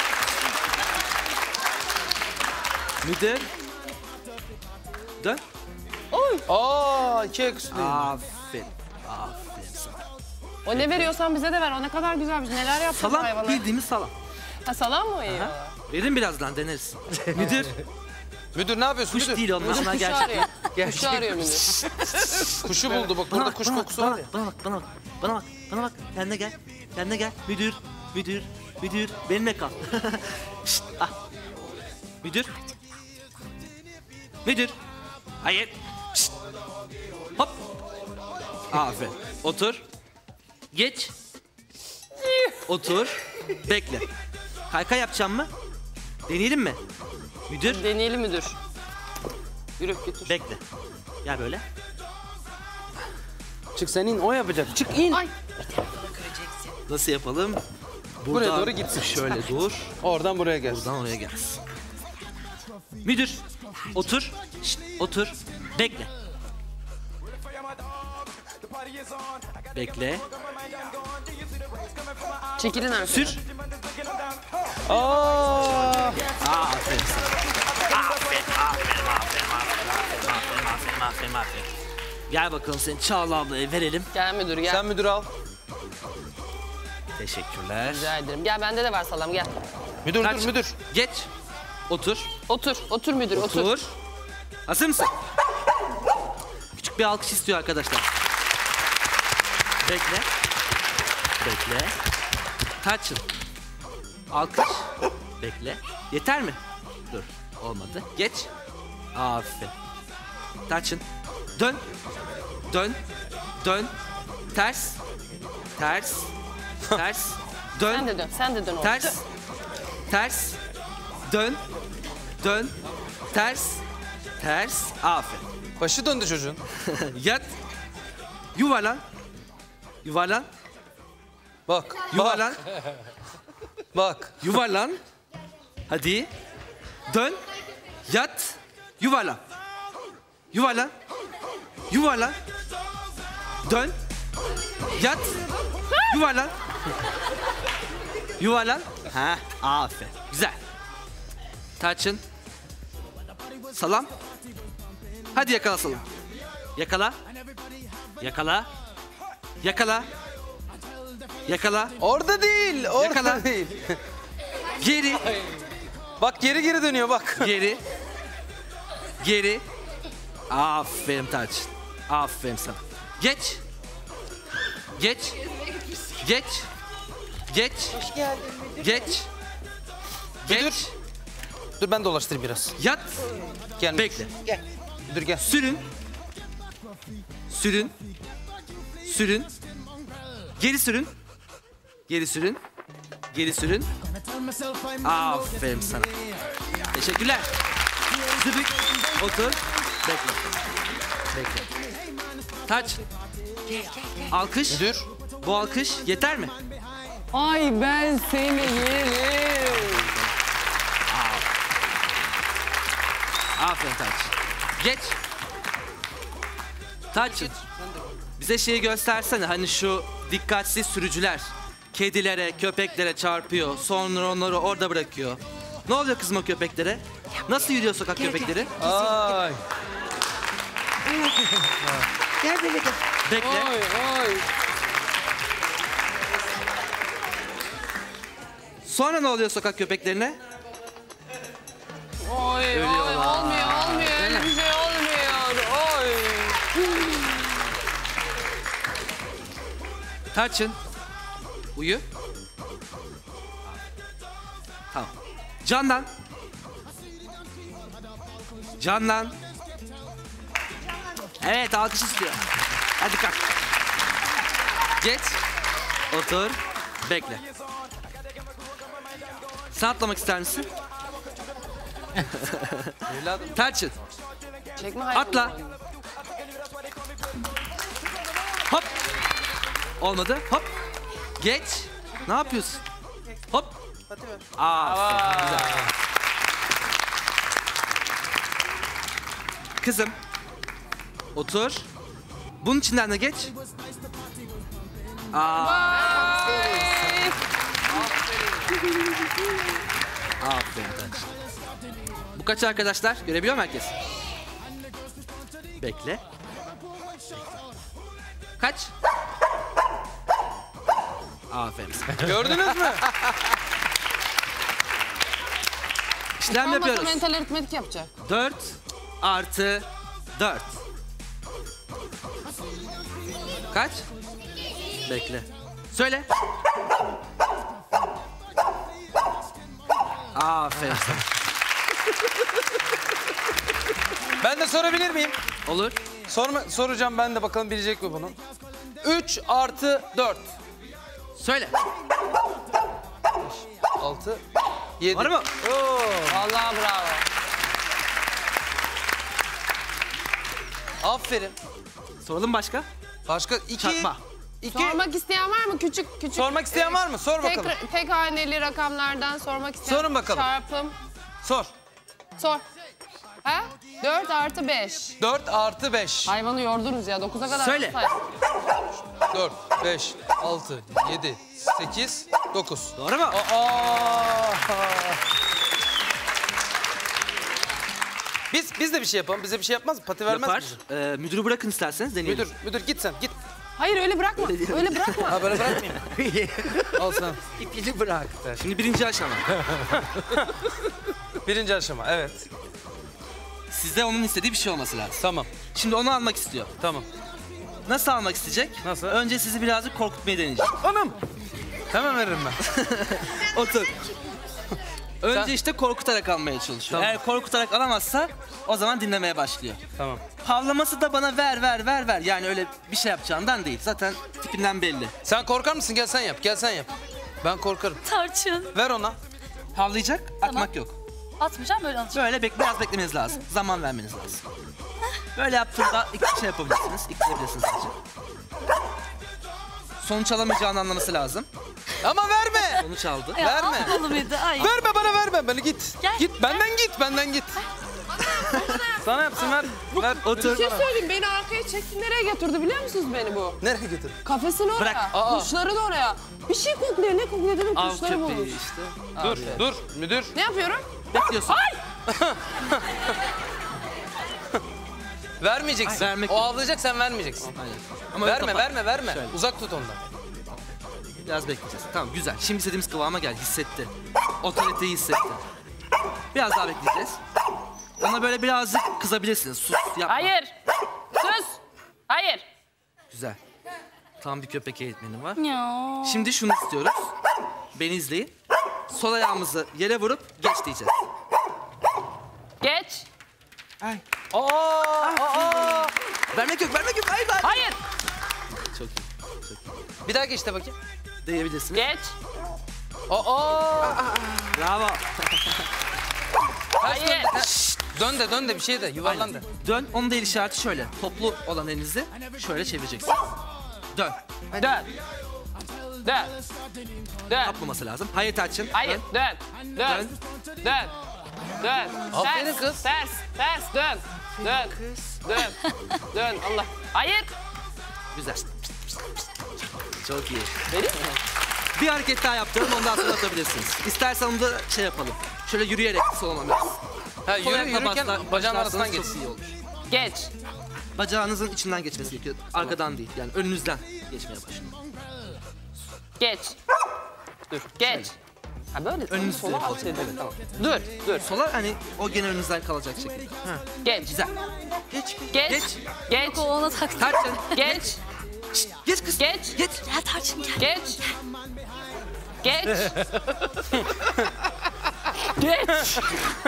Müdür. Dön. Oy. Aa, iki ayak üstündeyim. Aferin. Aferin sana. O ne veriyorsan bize de ver, o ne kadar güzelmiş. Neler yaptık Salam, hayvana. bildiğimiz salam. Ha, salam mı yiyor? Verin birazdan deneriz. Müdür. Müdür ne yapıyorsun Kuş müdür? değil onlar. Müdür Onlar kuşu gerçek. arıyor. Gerçek Kuşu arıyor müdür. Kuşu buldu bak, burada kuş bana kokusu bak, var ya. Bana bak, bana bak, bana bak, bana bak. Kendine gel, kendine gel. Müdür, müdür, müdür. Benimle kal. Şşt, ah. Müdür. Müdür. Hayır. Şşt. Hop. Aferin. Otur. Geç. Otur. Bekle. Kaykay yapacağım mı? Deneyelim mi? Müdür. Deneyelim müdür. Yürü götür. Bekle. Gel böyle. Çık sen in, o yapacak. Çık in. Ay. Nasıl yapalım? Buraya Buradan doğru gitsin. Şöyle dur. Oradan buraya gel. Buradan oraya gelsin. Müdür. Otur. Şşt, otur. Bekle. Bekle. Çekilin arkaya. Sür. Aa! Aferin sana. Aferin, aferin, aferin, aferin, aferin, aferin, aferin, aferin. Gel bakalım seni Çağla ablaya verelim. Gel müdür gel. Sen müdür al. Teşekkürler. Rica ederim. Gel bende de var salam gel. Müdür Kaç. dur müdür. Geç. Otur. Otur, otur müdür otur. Otur. Hazır mısın? Küçük bir alkış istiyor arkadaşlar. Bekle. Bekle. Tarçın. Alkış. Bekle. Yeter mi? Dur. Olmadı. Geç. Aferin. Tarçın. Dön. Dön. Dön. Ters. Ters. Ters. Dön. Sen de dön, sen de dön oğlum. Ters. Ters. Dön. Dön. Ters. Ters. Aferin. Başı döndü çocuğun. Yat. Yuvarlan. Yuvarlan. Bak. Yuvarlan. Bak. Yuvarlan. Hadi. Dön. Yat. Yuvarlan. Yuvarlan. Yuvarlan. Dön. Yat. Yuvarlan. Yuvarlan. Ha, aferin. Güzel. Tarçın. Salam. Hadi yakala salam. Yakala. Yakala. Yakala. Yakala. Orada değil. Orada Yakala. değil. Geri. Bak geri geri dönüyor bak. Geri. Geri. Aferin Tarçın. Aferin sana. Geç. Geç. Geç. Geç. Hoş geldin müdür. Geç. Geç. Dur ben dolaştırayım biraz. Yat. Gel. Bekle. Gel. Müdür gel. Sürün. Sürün. Sürün. Geri sürün. Geri sürün. Geri sürün. Aferin sana. Teşekkürler. Zıbık. Otur. Bekle. Bekle. Taç. Alkış. Müdür. Bu alkış yeter mi? Ay ben seni yerim. Aferin Taç. Geç. Taç. Bize şeyi göstersene, hani şu dikkatsiz sürücüler kedilere, köpeklere çarpıyor, sonra onları orada bırakıyor. Ne oluyor kızım o köpeklere? Nasıl yürüyor sokak köpekleri? Ay. Gel böyle gel. Bekle. Ay ay. Sonra ne oluyor sokak köpeklerine? Oy, oy, Ölüyorlar. olmuyor, olmuyor. Öyle bir şey olmuyor. Oy. Tarçın. Uyu. Tamam. Candan. Candan. Evet, alkış istiyor. Hadi kalk. Geç. Otur. Bekle. Sen atlamak ister misin? Evladım. Tarçın. Çekme hayır. Atla. Hop. Olmadı. Hop. Geç. Ne yapıyorsun? Hop. Aa. Güzel. Kızım. Otur. Bunun içinden de geç. Aa. Aferin Tarçın. Bu kaç arkadaşlar? Görebiliyor mu herkes? Bekle. Kaç? Aferin. Gördünüz mü? İşlem Olmasa yapıyoruz. mental aritmetik yapacak. dört artı dört. Kaç? Bekle. Söyle. Aferin. Ben de sorabilir miyim? Olur. Sorma, soracağım ben de, bakalım bilecek mi bunu? üç artı dört. Söyle. altı, yedi. Var mı? Oo. Vallahi bravo. Aferin. Soralım başka? Başka iki. Çarpma. iki. Sormak isteyen var mı? Küçük küçük. Sormak isteyen var mı? Sor tek, bakalım. Tek haneli rakamlardan sormak isteyen. Sorun bakalım. Çarpım. Sor. Sor. Ha? dört artı beş. dört artı beş. Hayvanı yordunuz ya. dokuza kadar. Söyle. say. dört, beş, altı, yedi, sekiz, dokuz. Doğru mu? Aa! Biz biz de bir şey yapalım. Bize bir şey yapmaz mı? Pati vermez Yapar. misin? Ee, müdürü bırakın isterseniz deneyelim. Müdür, müdür git sen git. Hayır öyle bırakma. Öyle bırakma. Ha böyle bırakmayayım. Al sen. İpini bıraktı. Şimdi birinci aşama. Birinci aşama, evet. Sizde onun istediği bir şey olması lazım. Tamam. Şimdi onu almak istiyor. Tamam. Nasıl almak isteyecek? Nasıl? Önce sizi birazcık korkutmayı deneyecek. Anam. Hemen veririm ben. Otur. Önce Sen- işte korkutarak almaya çalışıyor. Tamam. Eğer korkutarak alamazsa o zaman dinlemeye başlıyor. Tamam. Havlaması da bana ver ver ver ver. Yani öyle bir şey yapacağından değil. Zaten tipinden belli. Sen korkar mısın? Gel sen yap. Gel sen yap. Ben korkarım. Tarçın. Ver ona. Havlayacak, atmak yok. Atmayacağım, böyle alacağım. Böyle bek biraz beklemeniz lazım. Zaman vermeniz lazım. Böyle yaptığında iki şey yapabilirsiniz. İktirebilirsiniz sadece. Sonuç alamayacağını anlaması lazım. Ama verme. Sonuç aldı. Ya, Verme. almalıydı, ay. Verme bana, verme. Beni git. Gel, Git benden git. Benden git. Sana yapsın, ver. Ver. Bir Otur. şey söyleyeyim. Beni arkaya çekti. Nereye götürdü biliyor musunuz beni bu? Nereye götür? Kafesin oraya. Bırak. Aa. Kuşların oraya. Bir şey kokluyor. Ne kokluyor dedim. Av Kuşları bulmuş. köpeği işte. Dur, dur. Müdür. Ne yapıyorum? Bekliyorsun. Ay! Vermeyeceksin. Ay, vermek o yok. ağlayacak, sen vermeyeceksin. Aynen. Ama Verme, kapat. verme, verme. Şöyle. Uzak tut ondan. Biraz bekleyeceğiz. Tamam güzel. Şimdi istediğimiz kıvama geldi. Hissetti. Otoriteyi hissetti. Biraz daha bekleyeceğiz. Ona böyle birazcık kızabilirsiniz. Sus yapma. Hayır. Sus. Hayır. Güzel. Tam bir köpek eğitmeni var. Ya. Şimdi şunu istiyoruz. Beni izleyin. Sol ayağımızı yere vurup geç diyeceğiz. Geç. Ay. Aa, aa. Vermek yok, vermek yok. Hayır, hayır. Hayır. Çok iyi. Çok iyi. Bir daha geç de bakayım. Değebilirsiniz. Geç. Oo. Bravo. Hayır. Dön de dön de bir şey de yuvarlan da. Dön, onun da el işareti şöyle. Toplu olan elinizi şöyle çevireceksin. Dön. Dön. Dön. Dön. Yapmaması lazım. Hayır Tarçın. Hayır. Dön. Dön. Dön. Dön. Aferin Ters. kız. Ters. Ters. Dön. Dön. Dön. Dön. Allah. Hayır. Güzel. Çok iyi. Benim? Bir hareket daha yaptıralım, ondan sonra atabilirsiniz. İstersen onu da şey yapalım. Şöyle yürüyerek solama biraz. Ha, yürü, ayakla yürürken başlar- bacağın başlarsanız arasından çok geç. iyi olur. Geç. Bacağınızın içinden geçmesi gerekiyor. Arkadan değil, yani önünüzden geçmeye başlayın. Geç. Dur. Geç. Ha böyle Önünüzde sola yapalım. alt edin. Tamam. Dur. Dur. Sola hani o gene önünüzden kalacak şekilde. Geç. Güzel. Geç. Geç. Geç. Geç. O ona taktı. Tarçın. Geç. Şşt, geç kız. Geç. Geç. Ya Tarçın gel. Geç. Geç. Geç.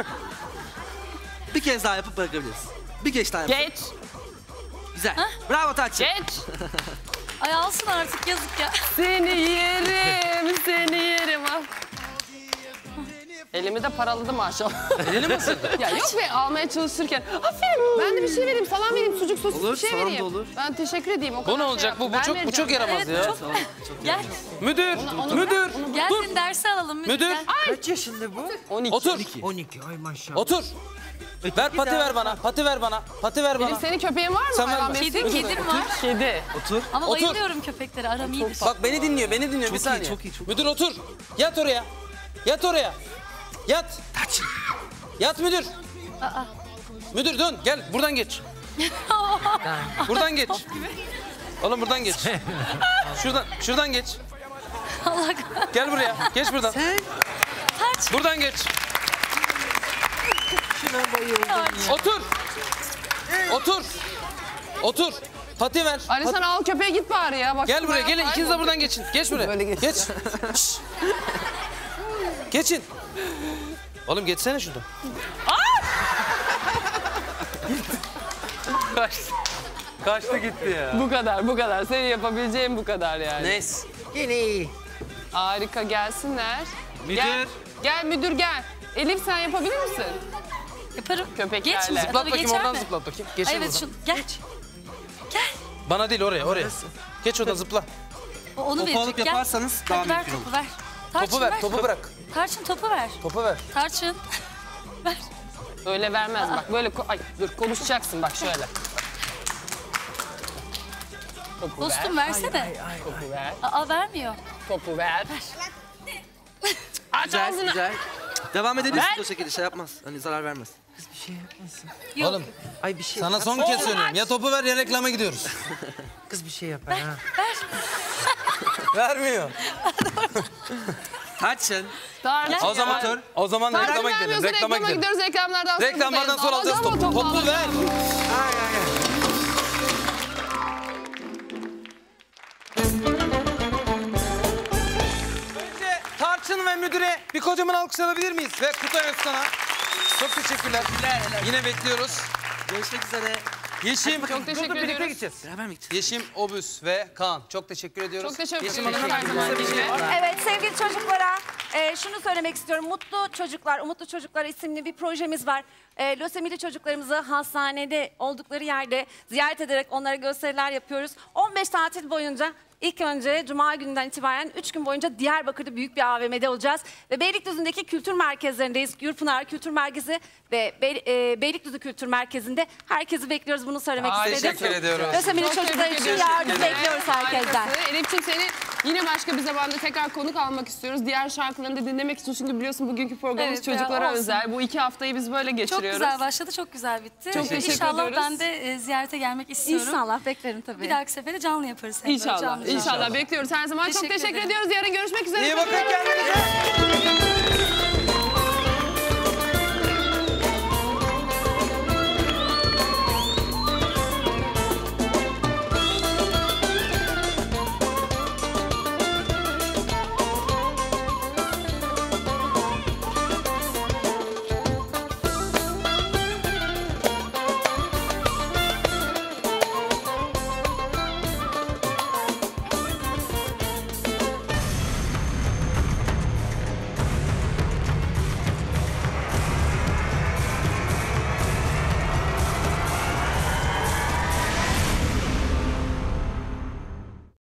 Bir kez daha yapıp bırakabiliriz. Bir geç daha yapalım. Geç. Güzel. Bravo Tarçın. Geç. Ay alsın artık yazık ya. Seni yerim, seni yerim. Ah. Elimi de paraladı maşallah. Elini mi ısırdın? Ya yok be, almaya çalışırken. Aferin, ben de bir şey vereyim, salam vereyim, sucuk sosis Olur, bir şey salam da vereyim. olur. Ben teşekkür edeyim. O Bu kadar ne şey olacak? Bu, yaptım. bu Ben çok bu vereceğim. çok yaramaz Evet, ya. çok- Gel. Müdür, müdür. Gel Dur. seni dersi alalım. Müdür. Müdür. Gel. Kaç yaşında bu? on iki. Otur. on iki. Ay maşallah. Otur. Ver pati ver bana. Pati ver bana. Pati ver Elif bana. senin köpeğin var mı? Sen Hayvan verme. besliyor Kedi, musun? kedim var. Kedi. Otur. Ama Otur. bayılıyorum köpeklere. Aram iyidir. Bak beni dinliyor, beni dinliyor. Bir Çok iyi, saniye. çok iyi, çok iyi. Müdür otur. Yat oraya. Yat oraya. Yat. Tarçın. Yat müdür. Aa. Müdür dön. Gel buradan geç. Buradan geç. Oğlum buradan geç. Şuradan, şuradan geç. Allah kahretsin. Gel buraya. Geç buradan. Tarçın. Buradan geç. Şuna bayıldım. Otur. Otur. Otur. Pati ver. Ali Pati- sen al köpeğe git bari ya. Bak, Gel buraya bayağı gelin. İkiniz de kayboldu. buradan geçin. Geç buraya. Böyle geç. Geç. Şşş. Geçin. Oğlum geçsene şuradan. Kaçtı. Kaçtı gitti ya. Bu kadar, bu kadar. Senin yapabileceğin bu kadar yani. Neyse. Yine iyi. Harika, gelsinler. Müdür. Gel, gel müdür gel. Elif sen yapabilir misin? Yaparım. Köpeklerle. Geç mi? Zıplat Tabii bakayım geçer oradan mi? zıplat bakayım. Geç Ay evet buradan. şu. Gel. Gel. Bana değil oraya oraya. Geç oradan zıpla. O onu Topu verecek. alıp Gel. yaparsanız daha Hadi ver mümkün topu ver. Tarçın Topu ver, topu bırak. Tarçın topu ver. Topu ver. Tarçın. ver. Öyle vermez bak. Böyle ko- ay dur konuşacaksın bak şöyle. Topu Dostum ver. versene. Topu ver. Aa vermiyor. Topu ver. Aç Güzel, ağzını. güzel. Devam edebilirsin Ver. o şekilde, şey yapmaz. Hani zarar vermez. Bir şey yapmasın. Yok. Oğlum Ay bir şey sana yap. son kez söylüyorum. Ya topu ver ya reklama gidiyoruz. Kız bir şey yapar ha. Vermiyor. Tarçın. Tarçın. O zaman Otur. o zaman Tarçın reklama gidelim. vermiyorsa Reklama reklama gidelim. gidiyoruz. Reklamlardan sonra Reklamlardan buradayız. sonra alacağız Alacağım topu. o topu, Topu ver. alacağım. Önce Tarçın ve müdüre bir kocaman alkış alabilir miyiz? Ve Kutay Özkan'a. Çok teşekkürler. Yine bekliyoruz. Görüşmek üzere. Yeşim. Çok teşekkür ediyoruz. Beraber mi gideceğiz? Yeşim, Obüs ve Kaan. Çok teşekkür ediyoruz. Çok teşekkür Yeşim ederim. Hanım'a Her zaman gibi. Evet sevgili çocuklara e, şunu söylemek istiyorum. Mutlu Çocuklar, Umutlu Çocuklar isimli bir projemiz var. E, lösemili çocuklarımızı hastanede oldukları yerde ziyaret ederek onlara gösteriler yapıyoruz. on beş tatil boyunca ilk önce Cuma gününden itibaren üç gün boyunca Diyarbakır'da büyük bir A V M'de olacağız. Ve Beylikdüzü'ndeki kültür merkezlerindeyiz. Gürpınar Kültür Merkezi ve Bey, e, Beylikdüzü Kültür Merkezi'nde herkesi bekliyoruz. Bunu söylemek Aa, istedim. teşekkür ediyoruz. Lösemili Çok çocuklar tebrik için ediyoruz. yardım bekliyoruz herkesten. Harikasın. Elif'ciğim seni yine başka bir zamanda tekrar konuk almak istiyoruz. Diğer şarkılarını da dinlemek için. Çünkü biliyorsun bugünkü programımız Evet ya, çocuklara olsun. özel. Bu iki haftayı biz böyle Çok geçiriyoruz. güzel başladı, çok güzel bitti. Çok teşekkür İnşallah ediyoruz. ben de e, ziyarete gelmek istiyorum. İnşallah beklerim tabii. Bir dahaki sefere canlı yaparız. hep böyle, İnşallah, canlı canlı. inşallah bekliyoruz her zaman. Çok Teşekkür teşekkür ederim. ediyoruz. Yarın görüşmek üzere. İyi bakın kendinize.